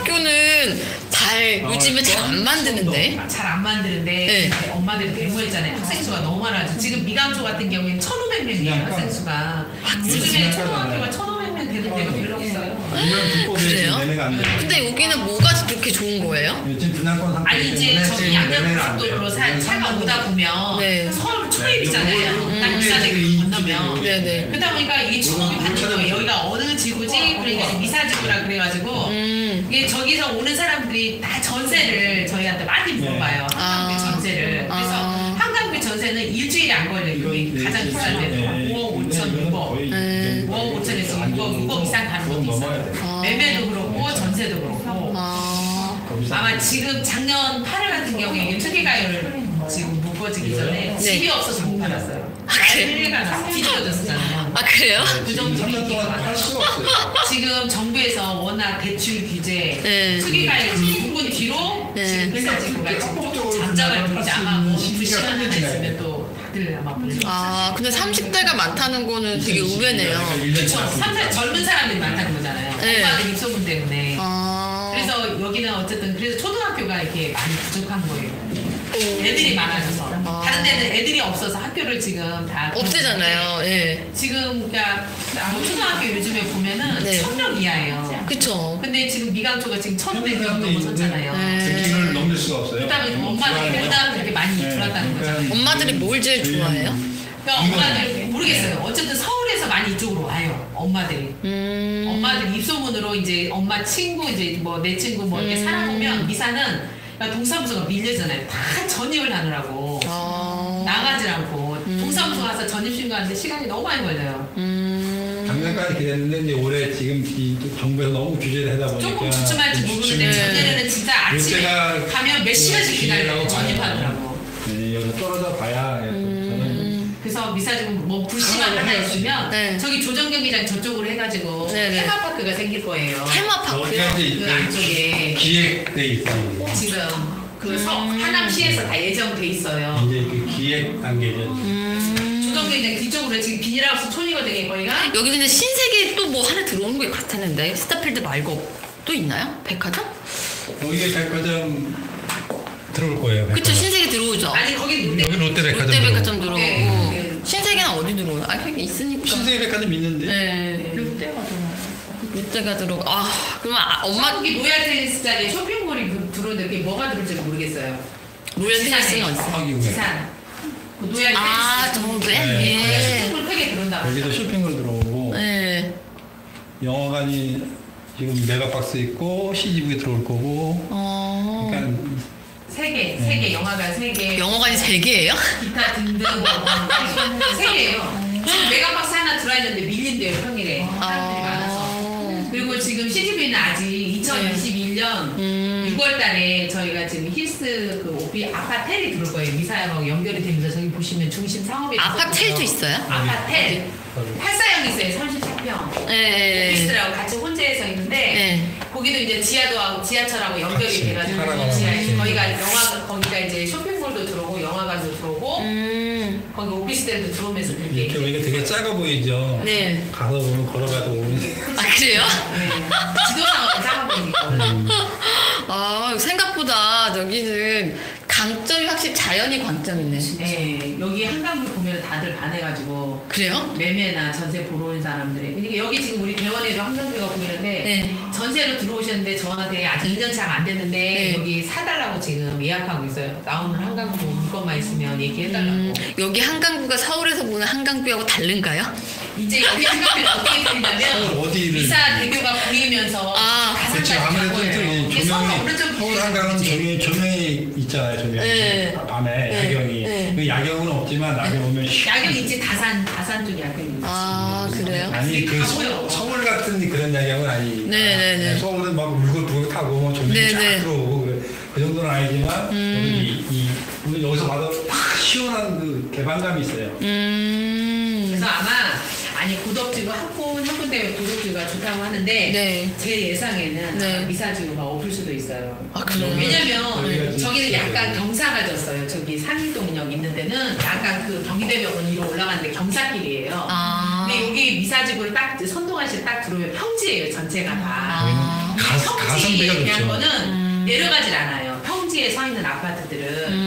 초등학교는 잘, 요즘에 잘 안 만드는데. 잘 안 만드는데 네. 엄마들이 데모했잖아요. 학생 수가 너무 많아서 지금 미강초 같은 경우에는 천오백 명이에요. 학생 수가. 요즘에 초등학교가 천오백 명 되는 데가 별로 없어요. 이런 불법에 그래요? 매매가 안 돼요. 근데 여기는 뭐가 그렇게 좋은 거예요? 요즘 분양권 상태 아니 이제 저기 양양고속도로로 사- 차가 오다 보면 네. 서울 초입이잖아요. 음. 딱 부산에 건너면. 네네. 그러다 보니까 이게 초급이 받는 거예요. 여기가 어느 지구지? 그러니까 이제 미사지구라 그래가지고 음. 이게 저기서 오는 사람들이 다 전세를 저희한테 많이 물어봐요. 한강뷰 아. 전세를. 그래서 아. 한강뷰 전세는 일주일이 안 걸려요. 여기 가장 비싼 데는 오억 오천, 육억. 네. 오억 오천에서 육억, 육억 이상 가는 것도 있어요. 아. 매매도 그렇고 전세도 그렇고. 아. 아마 지금 작년 팔월 같은 경우에 이게 특이가요를 지금 묶어지기 전에 네. 집이 없어서 못 팔았어요. 난리가 났어. 뒤집어졌었잖아요. 아, 그래요? 그 정도 삼 년 동안 팔 수가 없어요. 지금 정부에서 워낙 대출 규제, 네. 특이가요 묶은 뒤로 네. 지금 회사지구가 지금 조금 잠잠을 부르지 아마 뭐 두 시간 안에 있으면 또 다들 아마 불러. 아, 근데 삼십 대가 많다는 거는 되게 의외네요. 그렇죠. 삼 살 젊은 사람들이 많다는 거잖아요. 네. 엄마들 입소문 때문에. 아. 그래서 여기는 어쨌든 그래서 초등학교가 이렇게 많이 부족한 거예요. 애들이 많아져서 아. 다른 데는 애들이 없어서 학교를 지금 다 없애잖아요. 예. 지금 그러니까 뭐 초등학교 요즘에 보면은 네. 천 명 이하예요. 그쵸. 근데 지금 미강초가 지금 천오백 명 넘어섰잖아요. 네. 기준을 넘길 수가 없어요. 그다음에 엄마들이 워낙 그렇게 많이 들어왔다는 거잖아요. 엄마들이 뭘 제일 좋아해요? 그러니까 엄마들 모르겠어요. 어쨌든 서울에서 많이 이쪽으로 와요. 엄마들이. 음. 엄마들 입소문으로 이제 엄마 친구 이제 뭐 내 친구 뭐 이렇게 음. 살아보면 미사는 그러니까 동사무소가 밀려잖아요. 다 전입을 하느라고 아. 나가질 않고 동사무소 가서 전입신고하는데 시간이 너무 많이 걸려요. 음. 작년 작년까지 기대했는데 이제 올해 지금 이 정부에서 너무 규제를 하다 보니까 조금 주춤할지 좀 모르는데 주춤해. 작년에는 진짜 아침에 요때가 가면 몇 시간씩 기다려요. 기회라고 전입하더라고. 네, 여기서 떨어져 봐야 저는 그래서 미사지금 뭐 불씨만 하나 있으면 네. 저기 조정 경기장 저쪽으로 해가지고 네네. 테마파크가 생길 거예요. 테마파크요? 여기가 이제 그 안쪽에 기획돼 있어요. 지금 그 서, 하남시에서 다 예정돼 있어요. 이제 그 기획 단계죠. 조정 경기장 뒤쪽으로 지금 비닐하우스 촌이거든요. 거기가. 여기 근데 신세계 또 뭐 하나 들어오는 게 같았는데 스타필드 말고 또 있나요? 백화점? 여기가 백화점 들어올 거예요. 그쵸, 백화점. 신세계 들어오죠. 아니 거기 롯데. 여기 롯데백화점 롯데백화점 들어오고. 들어오고 네, 네. 신세계는 어디 들어오나? 아, 그게 있으니까. 신세계 백화점 있는데. 네. 롯데가 들어와요. 롯데가 들어오고 아 그러면 아, 엄마 거기 노야 테니스장에 쇼핑몰이 그- 들어오는데 그게 뭐가 들어올지 모르겠어요. 로얄 지산에. 테니스는 어디 있어요? 하기구에. 지산. 그 노야 테니스. 아 정부에? 네. 예. 쇼핑몰 크게 들어온다고. 여기도 쇼핑몰 들어오고 네. 영화관이 지금 메가박스 있고 씨지브이 들어올 거고. 어. 그러니까 세 개, 세 개, 영화관 세 개. 영어관이 세 개예요? 기타 등등 뭐, 세 개예요. 지금 메가박스 하나 들어와 있는데 밀린대요 평일에 사람들이 많아서. 아. 그리고 지금 씨지비는 아직 이천이십일 년 음. 유월 달에 저희가 지금 힐스 그 오피 아파텔이 들어올 거예요. 미사하고 연결이 되면서 저기 보시면 중심 상업에 아파텔도 있어요? 아파텔 팔사형 있어요. 삼십사 평. 네. 오피스들하고 같이 혼재해서 있는데 네. 거기도 이제 지하도 하고 지하철하고 연결이 같이 돼가지고 살아가는 지하에 거지. 거기가 영화 거기가 이제 쇼핑몰도 들어오고 영화관도 들어오고 음. 거기 오피스텔도 들어오면서 이렇게 그렇게 보니까 되게 작아 보이죠. 네. 가서 보면 걸어가도 오는데. 아 그래요? 네. 지도상으로 작아 보이니까. 아 생각보다 여기는 강점이 확실히 자연이 강점이네. 네, 여기 한강뷰 보면 다들 반해가지고 그래요? 매매나 전세 보러 온 사람들이 그러니까 여기 지금 우리 대원에도 한강뷰가 보이는데 네. 전세로 들어오셨는데 저한테 아직 일 년 차가 안 됐는데 네. 여기 사달라고 지금 예약하고 있어요. 나오는 한강뷰 물건만 있으면 얘기해달라고. 음, 여기 한강뷰가 서울에서 보는 한강뷰하고 다른가요? 이제 여기 한강뷰는 어떻게 되냐면 서울 어디를 이사 대교가 보이면서 아, 그렇죠. 가산까지 아무래도 간 거예요. 좀 이게 서울 조명이 오른쪽 서울 한강은 조명이, 조명이 있잖아요. 조명이 네. 밤에 네. 야경이 네. 그 야경은 없지만 낮에 보면 야경 있지 다산 다산 쪽 야경이 있지. 아 그래요? 아니 그 가보요. 서, 서울 같은 그런 야경은 아니. 네네네. 서울은 막 울긋불긋 타고 뭐 조명이 네네. 쫙 들어오고 그래. 그 정도는 아니지만 이, 이 우리 여기서 봐도 딱 시원한 그 개방감이 있어요. 음. 그래서 아마 아니 고덕지구 한군 한군대회 고덕지구가 좋다고 하는데 네. 제 예상에는 네. 미사지구가 엎을 수도 있어요. 아, 그래요? 왜냐면 여기가 저기는 진짜 약간 있어요. 경사가 졌어요. 저기 상일동역 있는 데는 약간 그 경희대병원 위로 올라가는데 경사길이에요. 아. 근데 여기 미사지구를 딱 선동아실 딱 들어오면 평지예요 전체가 다. 아. 가, 평지에 가성비가 대한 좋죠. 거는 음. 내려가질 않아요. 평지에 서 있는 아파트들은.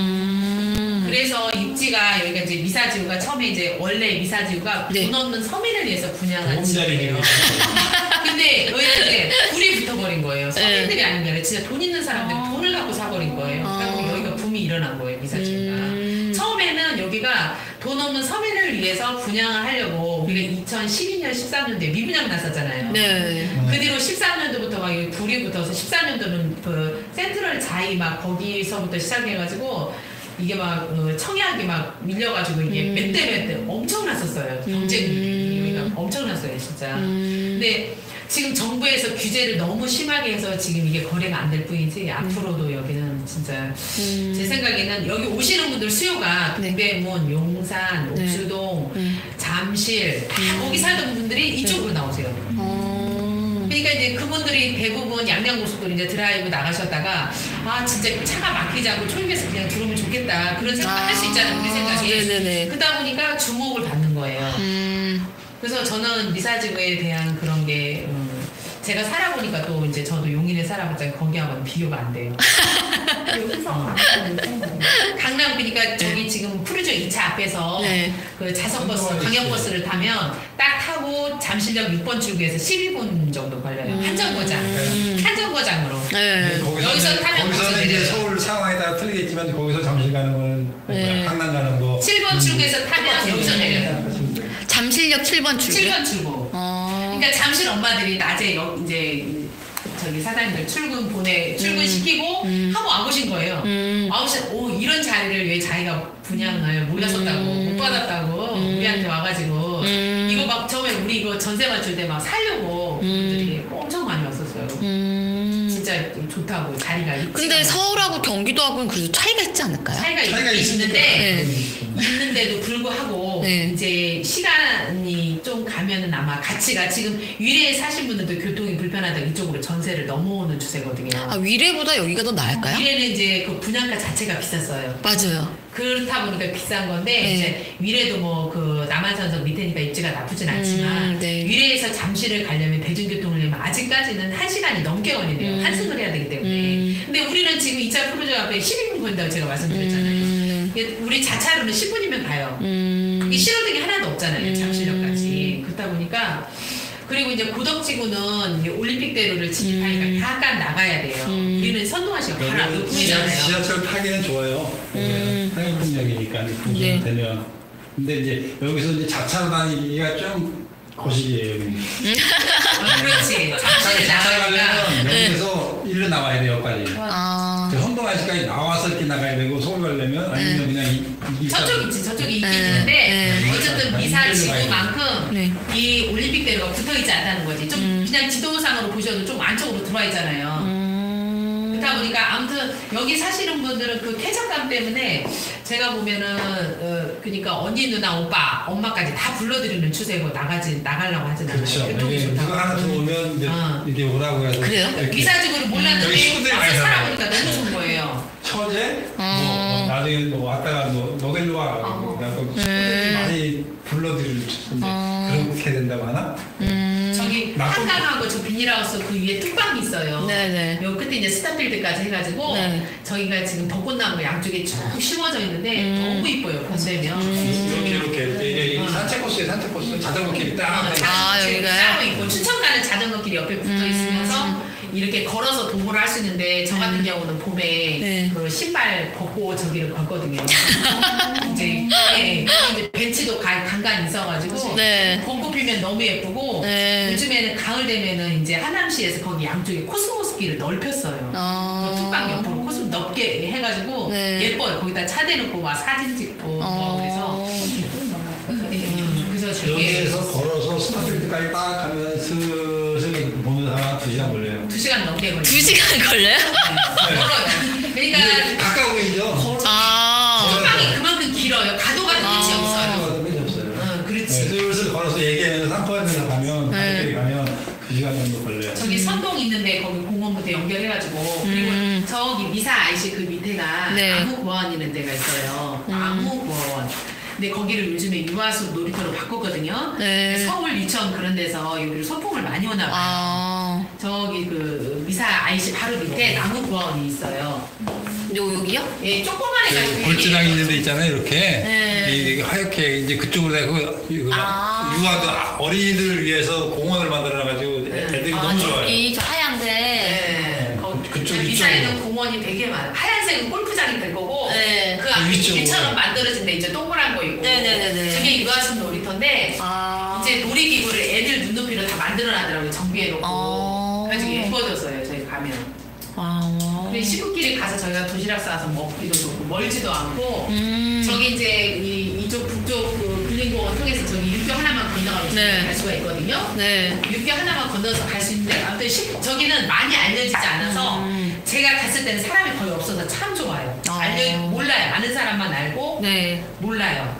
음. 그래서 입지가 여기가 이제 미사지구가 처음에 이제 원래 미사지구가 네. 돈 없는 서민을 위해서 분양한 보금자리 집이에요. 근데 여기가 이제 불이 붙어버린 거예요. 서민들이 아닌 게 아니라 진짜 돈 있는 사람들이 아. 돈을 갖고 사버린 거예요. 그래서 아. 여기가 붐이 일어난 거예요, 미사지구가. 음. 처음에는 여기가 돈 없는 서민을 위해서 분양을 하려고 우리가 이천십이 년, 십삼 년도에 미분양 났었잖아요. 네. 그 뒤로 십삼 년도부터 막 여기 불이 붙어서 십사 년도는 그 센트럴 자이 막 거기서부터 시작해가지고 이게 막 어, 청약이 막 밀려가지고 이게 음. 몇 대 몇 대 엄청났었어요. 경쟁률이 음. 여기가 엄청났어요, 진짜. 음. 근데 지금 정부에서 규제를 너무 심하게 해서 지금 이게 거래가 안 될 뿐이지 앞으로도 여기는 진짜 음. 제 생각에는 여기 오시는 분들 수요가 네. 동대문, 용산, 네. 옥수동, 음. 잠실 다 거기 살던 분들이 이쪽으로 나오세요. 어. 그러니까 이제 그분들이 대부분 양양고속도로 이제 드라이브 나가셨다가 아 진짜 차가 막히지 않고 초입에서 그냥 들어오면 좋겠다 그런 생각 아. 할 수 있잖아요 우리 생각에. 네네네. 그러다 보니까 주목을 받는 거예요. 음. 그래서 저는 미사지구에 대한 그런 게 음, 제가 살아보니까 또 이제 저도 용인에 살아봤자니 거기하고는 비교가 안 돼요. 여기서 가면 강남 그러니까 저기 지금 푸르조 이 차 앞에서 네. 그 자석버스, 광역버스를 타면 딱 타고 잠실역 육 번 출구에서 십이 분 정도 걸려요. 음. 한정거장. 한정거장으로. 네. 거기서 여기서 이제- 타면 거기서는 거기서 이제 내려요. 서울 상황에 따라 틀리겠지만 거기서 잠실 가는 거는 네. 뭐야, 강남 가는 거 칠 번 출구에서 타면 여기서 내려요. 잠실역 칠 번 출구. 칠 번 출구. 어. 그러니까 잠실 엄마들이 낮에 여, 이제 저기 사장님들 출근 보내 출근 시키고 음. 하고 와보신 거예요. 음. 와보신 오 이런 자리를 왜 자기가 분양을 몰랐었다고 음. 못 받았다고 음. 우리한테 와가지고 음. 이거 막 처음에 우리 이거 전세 맞출 때 막 살려고 분들이 엄청 많이 왔었어요. 음. 진짜 좋다고 자리가 있지. 근데 서울하고 경기도하고는 그래도 차이가 있지 않을까요? 차이가, 차이가 있, 있으니까. 있는데 네. 있는데도 불구하고 네. 이제 시간이 좀 가면은 아마 가치가 지금 위례에 사신 분들도 교통이 불편하다 이쪽으로 전세를 넘어오는 추세거든요. 아, 위례보다 여기가 더 나을까요? 위례는 이제 그 분양가 자체가 비쌌어요. 맞아요. 그렇다 보니까 비싼 건데 네. 이제 위례도 뭐 그 남한산성 밑에니까 입지가 나쁘진 않지만 음, 네. 위례에서 잠실을 가려면 대중교통을 내면 아직까지는 한 시간이 넘게 걸린대요. 음. 환승을 해야 되기 때문에. 음. 근데 우리는 지금 이 차 프로젝트 앞에 십이 분 걸린다고 제가 말씀드렸잖아요. 음. 이게 우리 자차로는 십 분이면 가요. 음. 이 신호등이 하나도 없잖아요. 음. 잠실역까지. 그렇다 보니까 그리고 이제 고덕지구는 이제 올림픽대로를 진입하니까 음. 약간 나가야 돼요. 음. 우리는 선동아시가 바로 지하, 앞부분이잖아요. 지하철 타기는 좋아요. 음. 상해분역이니까 네. 부분되면. 근데 이제 여기서 이제 자차로 다니기가 좀 거시기예요. 어, 그렇지. 잠실에 자차 나가니까. 가려면 여기서 일로 나와야 돼요, 여기까지. 아. 선동아시까지 나와서 이렇게 나가야 되고 서울 가려면 아니면 그냥 이, 이 저쪽 있지, 저쪽이 있긴 네. 있는데 네. 어쨌든 네. 미사 네. 지구만큼 네. 이 올림픽대로가 붙어있지 않다는 거지. 좀 음. 그냥 지도상으로 보셔도 좀 안쪽으로 들어와 있잖아요. 음. 그렇다 보니까 아무튼 여기 사시는 분들은 그 쾌적감 때문에 제가 보면은 어, 그러니까 언니 누나 오빠 엄마까지 다 불러드리는 추세고 나가지 나가려고 하진 않아요. 그렇죠. 교통이 이게 좋다고. 누가 하나 들어오면 이제 어. 이렇게 오라고 해서 그래요? 이렇게 미사직으로 여기 몰랐는데 친구들이 와서 많이 살아보니까 살아요. 너무 좋은 거예요. 처제 뭐, 음. 뭐 나중에 뭐 왔다가 뭐 너길로 와 어. 그래갖고 친구들이 많이 불러드리는 추세인데 어. 그렇게 된다고 하나? 음. 저기 나쁜- 한강하고 저 비닐하우스 그 위에 뚝방이 있어요. 네네. 요 끝에 이제 스타필드까지 해가지고 네. 저희가 지금 벚꽃나무 양쪽에 쭉 심어져 있는데 음. 너무 이뻐요. 봄 되면. 이렇게 이렇게 이게 어. 산책 코스에 산책 코스 자전거 길이 딱 어, 아, 자전거 여기가요? 따로 있고 춘천 가는 자전거길이 옆에 붙어 음. 있으면서 이렇게 걸어서 도보를 할 수 있는데 저 같은 경우는 봄에 네. 그 신발 벗고 저기를 걷거든요. 이제, 예, 이제 벤치도 가, 간간히 있어가지고 네. 벚꽃 피면 너무 예쁘고 네. 요즘에는 가을 되면은 이제 하남시에서 거기 양쪽에 코스모스 길을 넓혔어요. 어. 그 뚝방 옆으로 코스모 넓게 해가지고 네. 예뻐요. 거기다 차 대놓고 막 사진 찍고 뭐 그래서 음, 그래서 저게 여기에서 걸어서 스타필드까지 딱 가면 슬슬 보는 사람 두 시간 걸려요. 두 시간 넘게 걸려요. 두 시간 걸려요? 걸어요. 이게 그러니까 가까워 보이죠? 아. 뚝방이 그만큼 길어요. 가도가 끝이 아. 없어요. 가까워도 끝이 없어요. 응, 네, 그렇지. 슬슬 걸어서 얘기하면서 삼포에서 가면 네. 가까이 가면 두 시간 정도 걸려요. 저기 선동 있는데 거기 공원부터 연결해가지고 그리고 음. 저기 미사 아이씨 그 밑에가 네. 나무고원 있는 데가 있어요. 음. 나무고원. 근데 거기를 요즘에 유아숲 놀이터로 바꿨거든요. 네. 서울 유천 그런 데서 여기를 소풍을 많이 오나 봐요. 아. 저기 그 미사 아이씨 바로 밑에 나무고원이 있어요. 요, 여기요? 예, 조그만 해가지고 그 골지랑 있는 데 있잖아요, 이렇게. 네. 이게 하얗게 이제 그쪽으로 되고 그 아. 유아도 어린이들을 위해서 공원을 만들어놔가지고 애들이 아, 너무 좋아요. 저기 저 하얀데. 네. 거- 그쪽 그 위쪽으로. 미사에는 공원이 되게 많아요. 하얀색은 골프장이 될 거고 네. 그 앞에 위쪽으로. 길처럼 만들어진 데 이제 동그란 거 있고 네네네네. 그게 유아숲 놀이터인데 아. 이제 놀이기구를 애들 눈높이로 다 만들어놨더라고요. 정비해놓고 어. 그래가지고 예뻐졌어요. 저희 가면. 아. 그리고 식구끼리 가서 저희가 도시락 싸서 먹기도 좋고 멀지도 않고 음. 저기 이제 이, 이쪽 북쪽 그 근린공원 통해서 저기 육교 하나만 건너가면 네. 갈 수가 있거든요. 네. 육교 하나만 건너서 갈 수 있는데 아무튼 시, 저기는 많이 알려지지 않아서 음. 제가 갔을 때는 사람이 거의 없어서 참 좋아요. 아. 알려 몰라요. 아는 사람만 알고 네. 몰라요.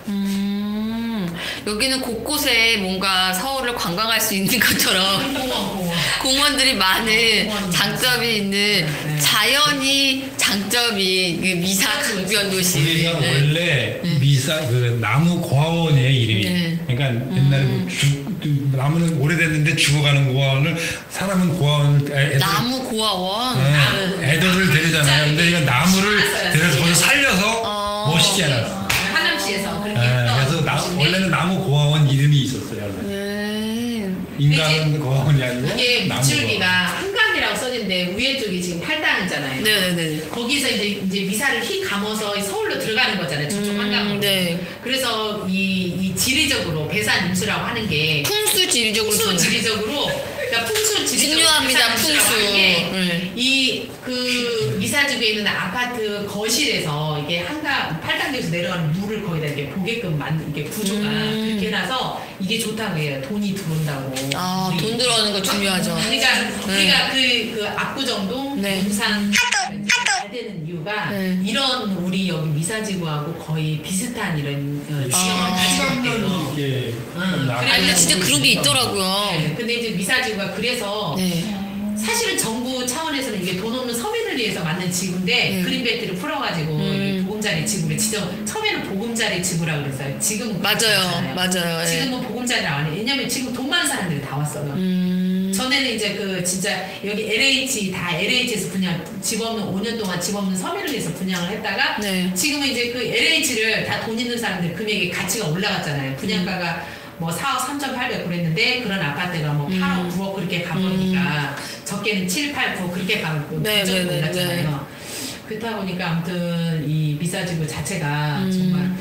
음. 여기는 곳곳에 뭔가 서울을 관광할 수 있는 것처럼 공원 공원. 공원들이 많은 공원이 장점이 있는 네. 자연이 장점이 그 미사 강변 도시. 우리가 네. 원래 미사 그 나무 고아원이에요 이름이. 네. 그러니까 옛날에 뭐 죽, 나무는 오래됐는데 죽어가는 고아원을 사람은 고아원을 애- 애들, 나무 고아원. 네, 애들을 데리잖아요. 근데 이건 나무를 데려서 거기서 살려서 어. 멋있게 해놨어. 하남시에서 그렇게 네, 했던 그래서 나, 곳인데 원래는 나무 고아원 이름이 있었어요. 원래. 네. 인간은 고아원이 아니고 이게 나무 밑줄기가 고아원. 한강이라고 써진데 위에 쪽이 지금 팔당이잖아요. 네네네. 거기서 이제 이제 미사를 휙 감아서 서울로 들어가는 거잖아요. 저쪽 음, 한강으로. 네. 그래서 이, 이 지리적으로 배산 임수라고 하는 게 풍수 지리적으로 풍수 좀 지리적으로 그러니까 풍수 지리적으로 중요합니다. 배산 임수라고 풍수. 하는 네. 게이그 미사지구 미사지구에 있는 아파트 거실에서 이게 한강 팔 단계에서 내려가는 물을 거기다 이렇게 보게끔 만 이게 구조가 음. 그렇게 해놔서 이게 좋다고 해요. 돈이 들어온다고. 아, 우리- 돈 들어가는 거 중요하죠. 그러니까 네. 우리가 그, 그 압구정동 네. 용산 잘 되는 이유가 네. 이런 우리 여기 미사지구하고 거의 비슷한 이런 어, 지형을 아. 가지고 있대요. 시간은 이게 응, 나- 그래. 아, 근데 진짜 그런 게 있더라고요. 네, 근데 이제 미사지구가 그래서 네. 사실은 정부 차원에서는 이게 돈 없는 서민을 위해서 만든 지구인데 네. 그린벨트를 풀어가지고 음. 이 보금자리 지구를 지정 처음에는 보금자리 지구라고 그랬어요. 지금 맞아요. 맞아요. 예. 지금은 보금자리라고 안 해. 왜냐면 지금 돈 많은 사람들이 다 왔어요. 음. 전에는 이제 그 진짜 여기 엘에이치 다 엘에이치에서 분양 집 없는 오 년 동안 집 없는 서민을 위해서 분양을 했다가 네. 지금은 이제 그 엘에이치를 다 돈 있는 사람들 금액이 가치가 올라갔잖아요. 분양가가 뭐 사억 삼천팔백 그랬는데 그런 아파트가 뭐 팔억 구억 그렇게 가버리니까 적게는 칠, 팔, 구 그렇게 가고 네, 부쩍 네, 네, 올랐잖아요. 그렇다 보니까 아무튼 이 미사지구 자체가 음. 정말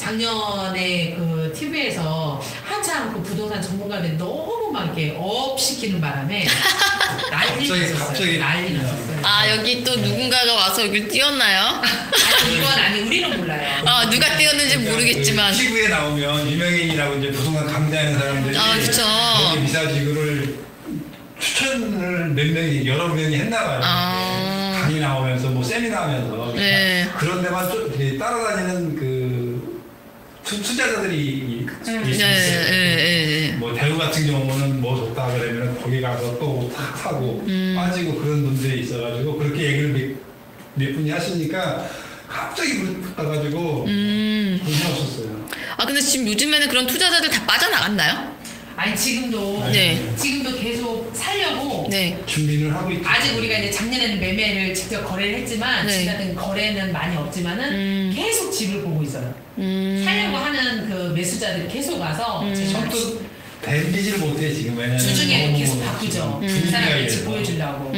작년에 그 티비에서 한참 그 부동산 전문가들이 너무 막 이렇게 업 시키는 바람에 난리 갑자기- 났었어요. 갑자기- 난리 났었어요. 아, 여기 또 누군가가 와서 여기 띄웠나요? 아니 이건 아니 우리는 몰라요. 아, 누가 띄웠는지 모르겠지만. 그 티비에 나오면 유명인이라고 이제 부동산 강좌하는 사람들이 아, 그쵸. 여기 미사지구를 추천을 몇 명이 여러 명이 했나 봐요. 아. 강의 나오면서 뭐 세미나 하면서 네. 그런 데만 좀 이렇게 따라다니는 그 투, 투자자들이 음. 네, 네, 네, 네. 뭐 대우 같은 경우는 뭐 좋다 그러면 거기 가서 또 탁 사고 음. 빠지고 그런 분들이 있어가지고 그렇게 얘기를 몇, 몇 분이 하시니까 갑자기 물 떠가지고 음. 정신 없었어요. 아, 근데 지금 요즘에는 그런 투자자들 다 빠져나갔나요? 아니 지금도 네. 지금도 계속 살려고 네. 준비를 하고 있죠. 아직 우리가 이제 작년에는 매매를 직접 거래를 했지만 네. 지금은 거래는 많이 없지만은 음. 계속 집을 보고 있어요. 음. 살려고 하는 그 매수자들이 계속 와서 음. 제 처음부터 댐비지를 못해 지금 왜냐면 주중에 너무 계속 바꾸죠. 음. 그 사람들 집 이래서. 보여주려고.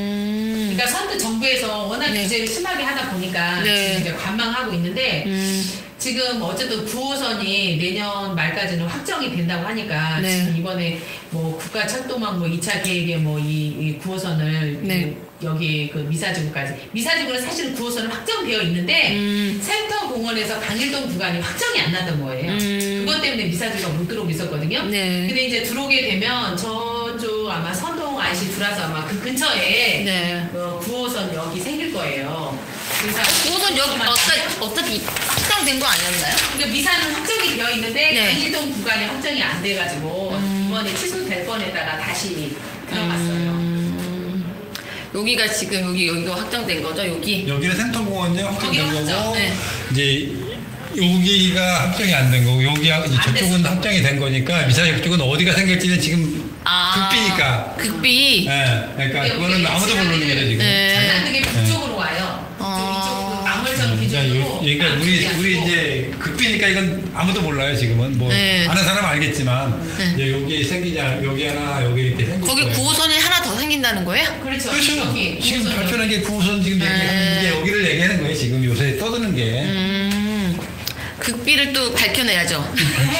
음. 그러니까 선뜻 정부에서 워낙 네. 규제를 심하게 하다 보니까 네. 지금 이제 관망하고 있는데 음. 지금 어쨌든 구 호선이 내년 말까지는 확정이 된다고 하니까 네. 지금 이번에 뭐 국가철도망 뭐 이 차 계획에 뭐 이 구 호선을 네. 여기 그 미사지구까지 미사지구는 사실은 구 호선은 확정되어 있는데 음. 센터공원에서 강일동 구간이 확정이 안 났던 거예요. 음. 그것 때문에 미사지구가 못 들어오고 있었거든요. 네. 근데 이제 들어오게 되면 저쪽 아마 선동 아이씨 들어와서 아마 그 근처에 네. 어, 구 호선 여기 생길 거예요. 그래서 그것은 여기 어차피, 어차피 확정된 거 아니었나요? 그러니까 미사는 확정이 되어 있는데 네. 강일동 구간이 확정이 안 돼가지고 음. 이번에 취소될 뻔했다가 다시 들어갔어요. 음. 여기가 지금 여기 여기가 확정된 거죠? 여기. 여기는 센터공원이 확정된 거기는 거고 확정, 네. 이제 여기가 확정이 안 된 거고 여기 저쪽은 됐어. 확정이 된 거니까 미사역 쪽은 어디가 생길지는 지금 아. 극비니까. 극비. 예, 그러니까 여기 그거는 아무도 모르는 거죠 지금. 네. 장난되게 북쪽으로 와요. 어. 이쪽 이쪽 망월천 그러니까 기준으로. 요- 그러니까 우리 우리 이제 극비니까 이건 아무도 몰라요 지금은 뭐 네. 아는 사람 알겠지만 네. 이제 여기 생기자 여기 하나 여기 이렇게 생길 거기 거예요. 구 호선이 하나 더 생긴다는 거예요? 그렇죠. 그렇죠. 여기 지금 구호선으로. 발표하는 게 구호선 지금 네. 얘기하는 게 여기를 얘기하는 거예요 지금 요새 떠드는 게. 음. 극비를 또 밝혀내야죠.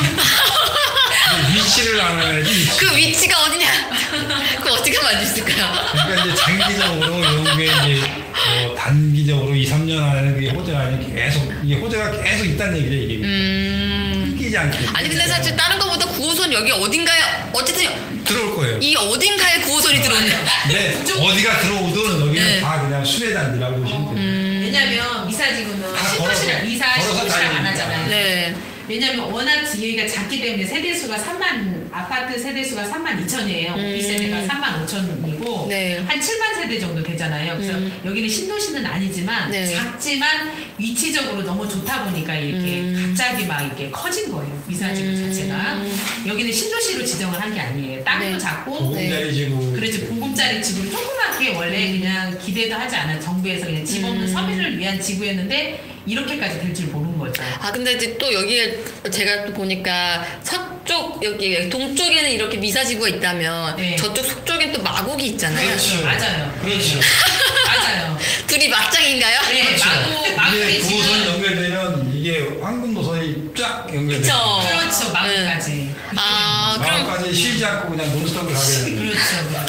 위치를 알아야지. 위치. 그 위치가 어디냐? 그거 어떻게 만들 수 있을까요? 그러니까 이제 장기적으로 이런 게 이제 어 단기적으로 이, 삼 년 안에는 그게 호재가 아니라 계속 이게 호재가 계속 있다는 얘기죠 이게. 음. 끊기지 않게. 아니 근데 사실 다른 거보다 구 호선 여기 어딘가에 어쨌든 들어올 거예요. 이 어딘가에 구 호선이 들어오는. 네, 어디가 들어오든 여기는 네. 다 그냥 수레단지라고 보시면 돼요. 왜냐면 미사지구는 다 신도시를 걸어서- 이사 걸어서 신도시를 안 다니니까. 하잖아요. 네. 왜냐면 워낙 지혜가 작기 때문에 세대수가 삼만 아파트 세대수가 삼만 이천이에요. 음. 오피스 세대가 삼만 오천이고 네. 한 칠만 세대 정도 되잖아요. 그래서 음. 여기는 신도시는 아니지만 네. 작지만 위치적으로 너무 좋다 보니까 이렇게 음. 갑자기 막 이렇게 커진 거예요. 미사지구 음. 자체가 여기는 신도시로 지정을 한 게 아니에요. 땅도 네. 작고 보금자리 지구. 그렇지 보금자리 지구를 조그맣게 원래 그냥 기대도 하지 않아 정부에서 그냥 집 없는 음. 서민을 위한 지구였는데 이렇게까지 될 줄 모르는 거죠. 아 근데 이제 또 여기에 제가 또 보니까 서쪽 여기 동쪽에는 이렇게 미사지구가 있다면 네. 저쪽 서쪽엔 또 마곡이 있잖아요. 그렇죠. 맞아요. 그렇죠. 맞아요. 둘이 맞짱인가요? 네, 그렇죠. 마곡 마곡이 이게 구호선 지금 연결되면 이게 황금 노선이 쫙 연결돼요. 그쵸. 그렇죠 마곡까지. 아 그럼 마을까지 쉬지 않고 그냥 논스톱을 가게 되는. 그렇죠. 그렇죠.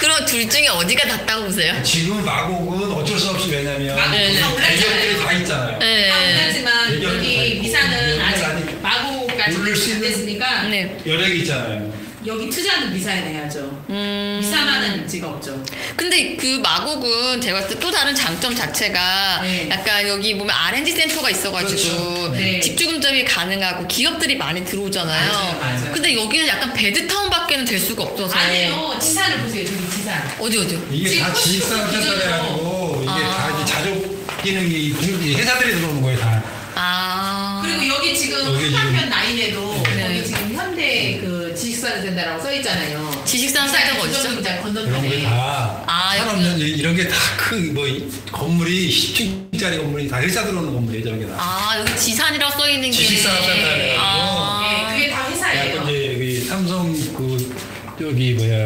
그럼 둘 중에 어디가 낫다고 보세요? 지금 마곡은 어쩔 수 없이 왜냐면 마곡 네, 네. 다 대기업들이 올랐잖아요. 다 있잖아요. 네. 다 올랐지만 대기업도 다 여기 있고, 미사는 아직 아직 마고까지 누를 수 안 있는- 됐으니까 네. 여력이 있잖아요. 여기 투자는 미사에 내야죠. 음. 미사만한 입지가 없죠. 근데 그 마곡은 제가 봤을 때 또 다른 장점 자체가 네. 약간 여기 보면 알앤디 센터가 있어가지고 그렇죠. 네. 집주금점이 가능하고 기업들이 많이 들어오잖아요. 맞아요, 맞아요. 근데 여기는 약간 베드타운밖에는 될 수가 없어서. 아니에요. 지산을 보세요. 저기 지산. 어디 어디요? 이게 지금 다 지식산 기존으로- 센터래가지고 이게 아. 다 이제 자족 기능이 이 회사들이 들어오는 거예요 다. 아. 그리고 여기 지금 여기 한강편 지금- 라인에도 네. 여기 지금 현대 그 지식산을 된다라고 써 있잖아요. 지식산 센터가 어디죠? 굉장 이런 건너편에. 게다 아, 산업연 이런 게 다 큰 뭐 건물이 십 층짜리 건물이 다 회사 들어오는 건물이에요 저런 게 다. 아 여기 지산이라고 써 있는 게. 지식산업센터래가지고. 아. 네, 그게 다 회사예요. 야, 이제 여기 삼성 그 저기 뭐야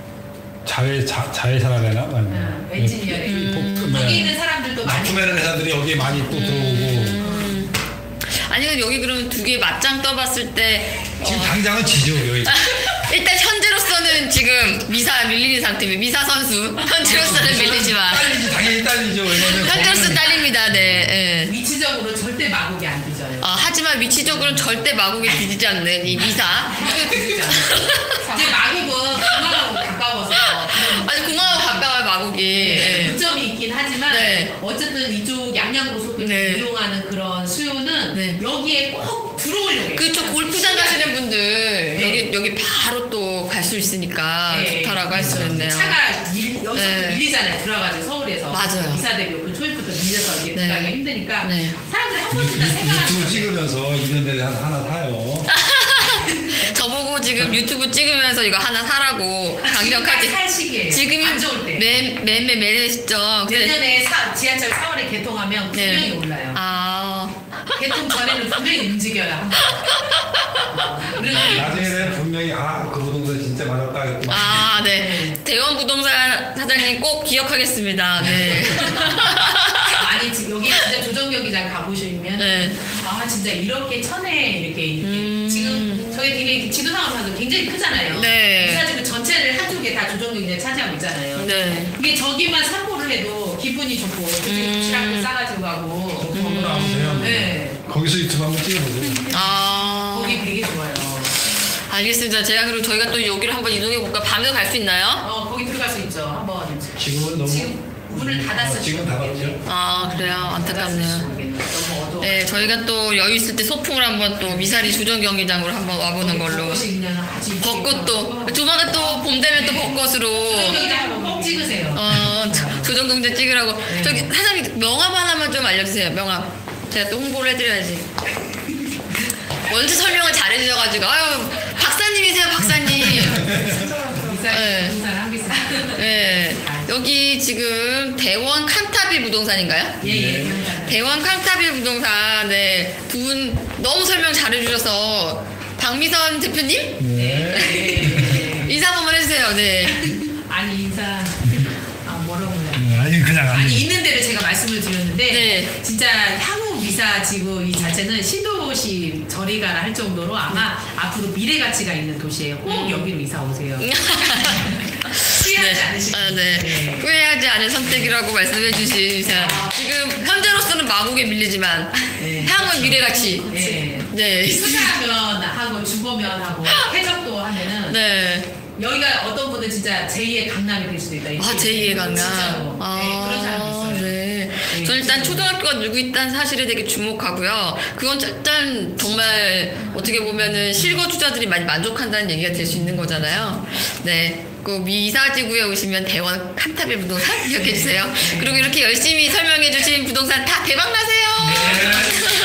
자회 자, 자회사라 되나? 응, 엔지니어링. 음. 여기 있는 사람들도 많이. 납품하는 회사들이 여기에 많이 또 들어오고 음. 아니 근데 여기 그러면 두 개 맞짱 떠봤을 때 지금 어, 당장은 지죠 여기. 일단 현재로서는 지금 미사 밀리는 상태입니다. 미사 선수 현재로서는 밀리지만 딸리지 당연히 딸리죠. 왜냐면 현재로서 거기는 딸립니다. 네. 예. 위치적으로 절대 마곡이 안 뒤져요. 아, 하지만 위치적으로는 절대 마곡에 뒤지지 않는 이 미사. 뒤지지 않아요. 이제 마곡은 공항하고 가까워서 아니 공항하고 가까워요 마곡이. 네, 예. 문점이 있긴 하지만 네. 어쨌든 이쪽 양양고속도로 네. 이용하는 그런 수요는 네. 여기에 꼭 들어오려고 해요. 그쪽 골프장 가시는 분들 여기 여기 바로 또 갈 수 있으니까 네. 좋다라고 할 수 있네요. 차가 밀, 여기서 네. 밀리잖아요. 들어가지고 서울에서 맞아요. 이사대교 그 초입부터 밀려서 이게 네. 들어가기 힘드니까 네. 사람들이 한 번쯤 다 유- 생각하는 유튜브 거예요. 찍으면서 이런 데를 하나, 하나 사요. 저보고 지금 유튜브 찍으면서 이거 하나 사라고 강력하게 살 시기예요. 지금이 안 좋을 때. 매매 매매시죠. 내년에 사, 지하철 사월에 개통하면 네. 분명히 올라요. 아 개통 전에는 분명히 움직여요. 한 번. 어, 그런 게 나중에는 분명히 아 그 부동산 진짜 맞았다 했구나. 아, 네. 대원 부동산 사장님 꼭 기억하겠습니다. 네. 아니 지금 여기 진짜 조정 경기장 가보시면 네. 아 진짜 이렇게 천에 이렇게, 이렇게 음. 지금 저희 되게 지도상으로 봐도 굉장히 크잖아요. 네. 이사지구 전체를 한쪽에 다 조정 경기장 차지하고 있잖아요. 네. 이게 저기만 산보를 해도 기분이 좋고 음. 도시락도 싸가지고 가고 거기 나오세요. 네. 거기서 유튜브 한번 찍어보세요. 아. 거기 되게 좋아요. 알겠습니다. 제가 그리고 저희가 또 여기를 한번 이동해 볼까? 밤에도 갈 수 있나요? 어 거기 들어갈 수 있죠. 한번 지금은 너무 지금 문을 닫았어요. 어, 지금 닫았죠. 아, 그래요. 안타깝네요. 모르겠네요. 너무 어두워. 네, 저희가 또 여유 있을 때 소풍을 한번 또 미사리 조정 경기장으로 한번 와보는 걸로. 벚꽃이 그냥 아주 이쁘게 벚꽃도 있고. 조만간 또 봄 되면 또 벚꽃으로 조정 경기장 한번 꼭 찍으세요. 어 조- 조정 경제 찍으라고. 네. 저기 사장님 명함 하나만 좀 알려주세요. 명함. 제가 또 홍보를 해드려야지. 먼저 설명을 잘해주셔가지고 아유 박사님이세요 박사님. 비싼 네. 부동산 한 개씩. 네, 여기 지금 대원 칸타빌 부동산인가요? 예예. 대원 칸타빌 부동산 네, 두 분 너무 설명 잘해주셔서 박미선 대표님 네. 인사 한번 해주세요. 네. 아니 인사 아 뭐라고 해야 음, 아니 그냥 아니 아니. 있는 대로 제가 말씀을 드렸는데 네. 진짜 향후 미사 지구 이 자체는 신도시 저리가라 할 정도로 아마 앞으로 미래 가치가 있는 도시예요. 꼭 음. 여기로 이사 오세요. 후회하지 않으시고. 아, 네. 네. 후회하지 않은 선택이라고 말씀해 주신 지금 현재로서는 마곡에 밀리지만 네. 향후 미래같이 네. 네. 수자면 하고 주거면 하고 해적도 하면은 네. 여기가 어떤 분은 진짜 제이의 강남이 될 수도 있다. 아, 제이의 강남. 진짜로. 아, 네, 그런 사람도 있어요. 네. 네, 저는 일단 진짜로. 초등학교가 누구 있다는 사실에 되게 주목하고요. 그건 일단 정말 어떻게 보면은 실거 주자들이 많이 만족한다는 얘기가 될 수 있는 거잖아요. 네. 그 미사지구에 오시면 대원 칸타빌 부동산 기억해 주세요. 그리고 이렇게 열심히 설명해 주신 부동산 다 대박 나세요. 네.